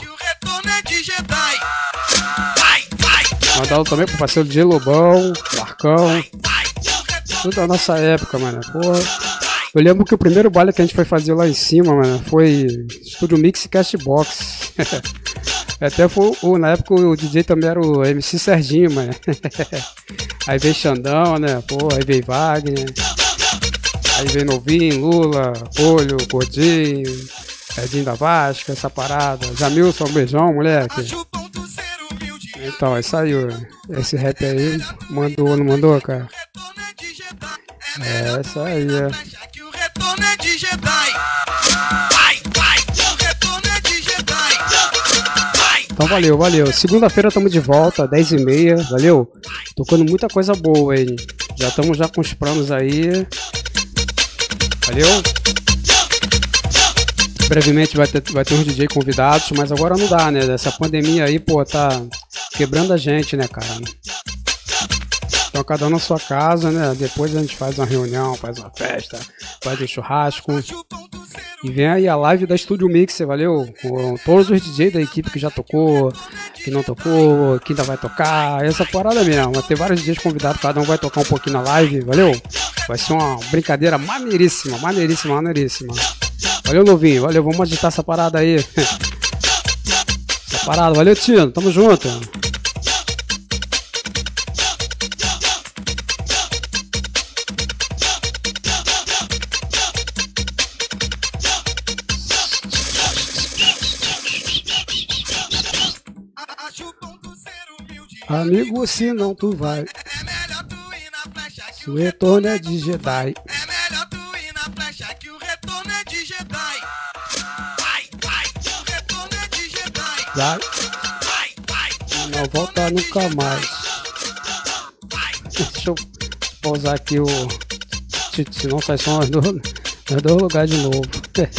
Mandar também pro parceiro DJ Lobão, Marcão, tudo da nossa época, mano, porra. Eu lembro que o primeiro baile que a gente foi fazer lá em cima, mano, foi Studio Mix e Cashbox. Até foi, na época o DJ também era o MC Serginho, mano. Aí veio Xandão, né? Pô, aí veio Wagner. Aí veio Novinho, Lula, Olho, Gordinho, Edinho da Vasca, essa parada. Jamilson, um beijão, moleque. Então, aí saiu. Esse rap aí, mandou, não mandou, cara? É, isso aí, Então valeu. Segunda-feira estamos de volta, 10h30, valeu? Tocando muita coisa boa aí. Já estamos com os planos aí. Valeu? Brevemente vai ter uns DJ convidados, mas agora não dá, né? Essa pandemia aí, pô, tá quebrando a gente, né, cara? Então cada um na sua casa, né? Depois a gente faz uma reunião, faz uma festa, faz um churrasco. E vem aí a live da Studio Mix, valeu? Com todos os DJs da equipe que já tocou, que não tocou, que ainda vai tocar, essa parada mesmo. Vai ter vários DJs convidados, cada um vai tocar um pouquinho na live, valeu? Vai ser uma brincadeira maneiríssima. Valeu, Novinho, valeu, vamos agitar essa parada aí. Essa parada, valeu, Tino, tamo junto. Amigo, se não tu vai. Se o retorno é de Jedi. Vai. Não volta nunca mais. Deixa eu pausar aqui o. Se não sai som, nós dou lugar de novo.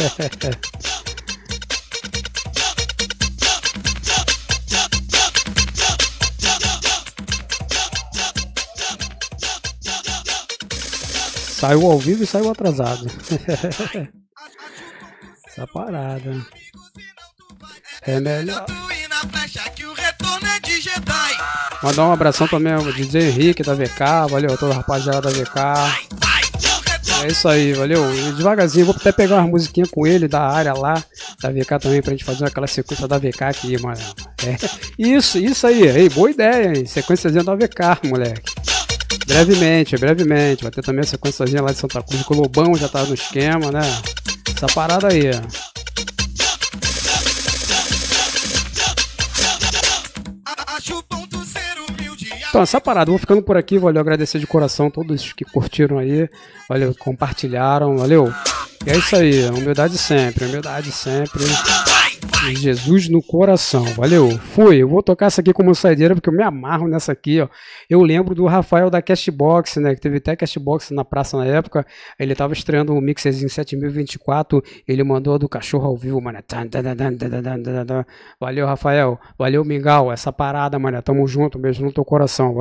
Saiu ao vivo e saiu atrasado. Essa parada. É melhor. Mandar um abração também ao DJ Henrique da VK. Valeu a toda a rapaziada da VK. É isso aí, valeu. Devagarzinho, vou até pegar umas musiquinhas com ele da área lá, da VK também, pra gente fazer aquela sequência da VK aqui, mano. É. Isso aí, boa ideia, hein? Sequênciazinha da VK, moleque. Brevemente, vai ter também a sequenciazinha lá de Santa Cruz, que o Lobão já tá no esquema, né? Essa parada aí, Então, essa parada, vou ficando por aqui, valeu, agradecer de coração todos que curtiram aí, valeu, compartilharam, valeu. E é isso aí, humildade sempre, e Jesus no coração, valeu, fui. Eu vou tocar essa aqui como saideira porque eu me amarro nessa aqui, ó. Eu lembro do Rafael da Cashbox, né, que teve até Cashbox na praça na época, ele tava estreando um mixerzinho 7024, ele mandou a do cachorro ao vivo, mano. Valeu, Rafael, valeu, Mingau, essa parada, mano, tamo junto, beijo no teu coração.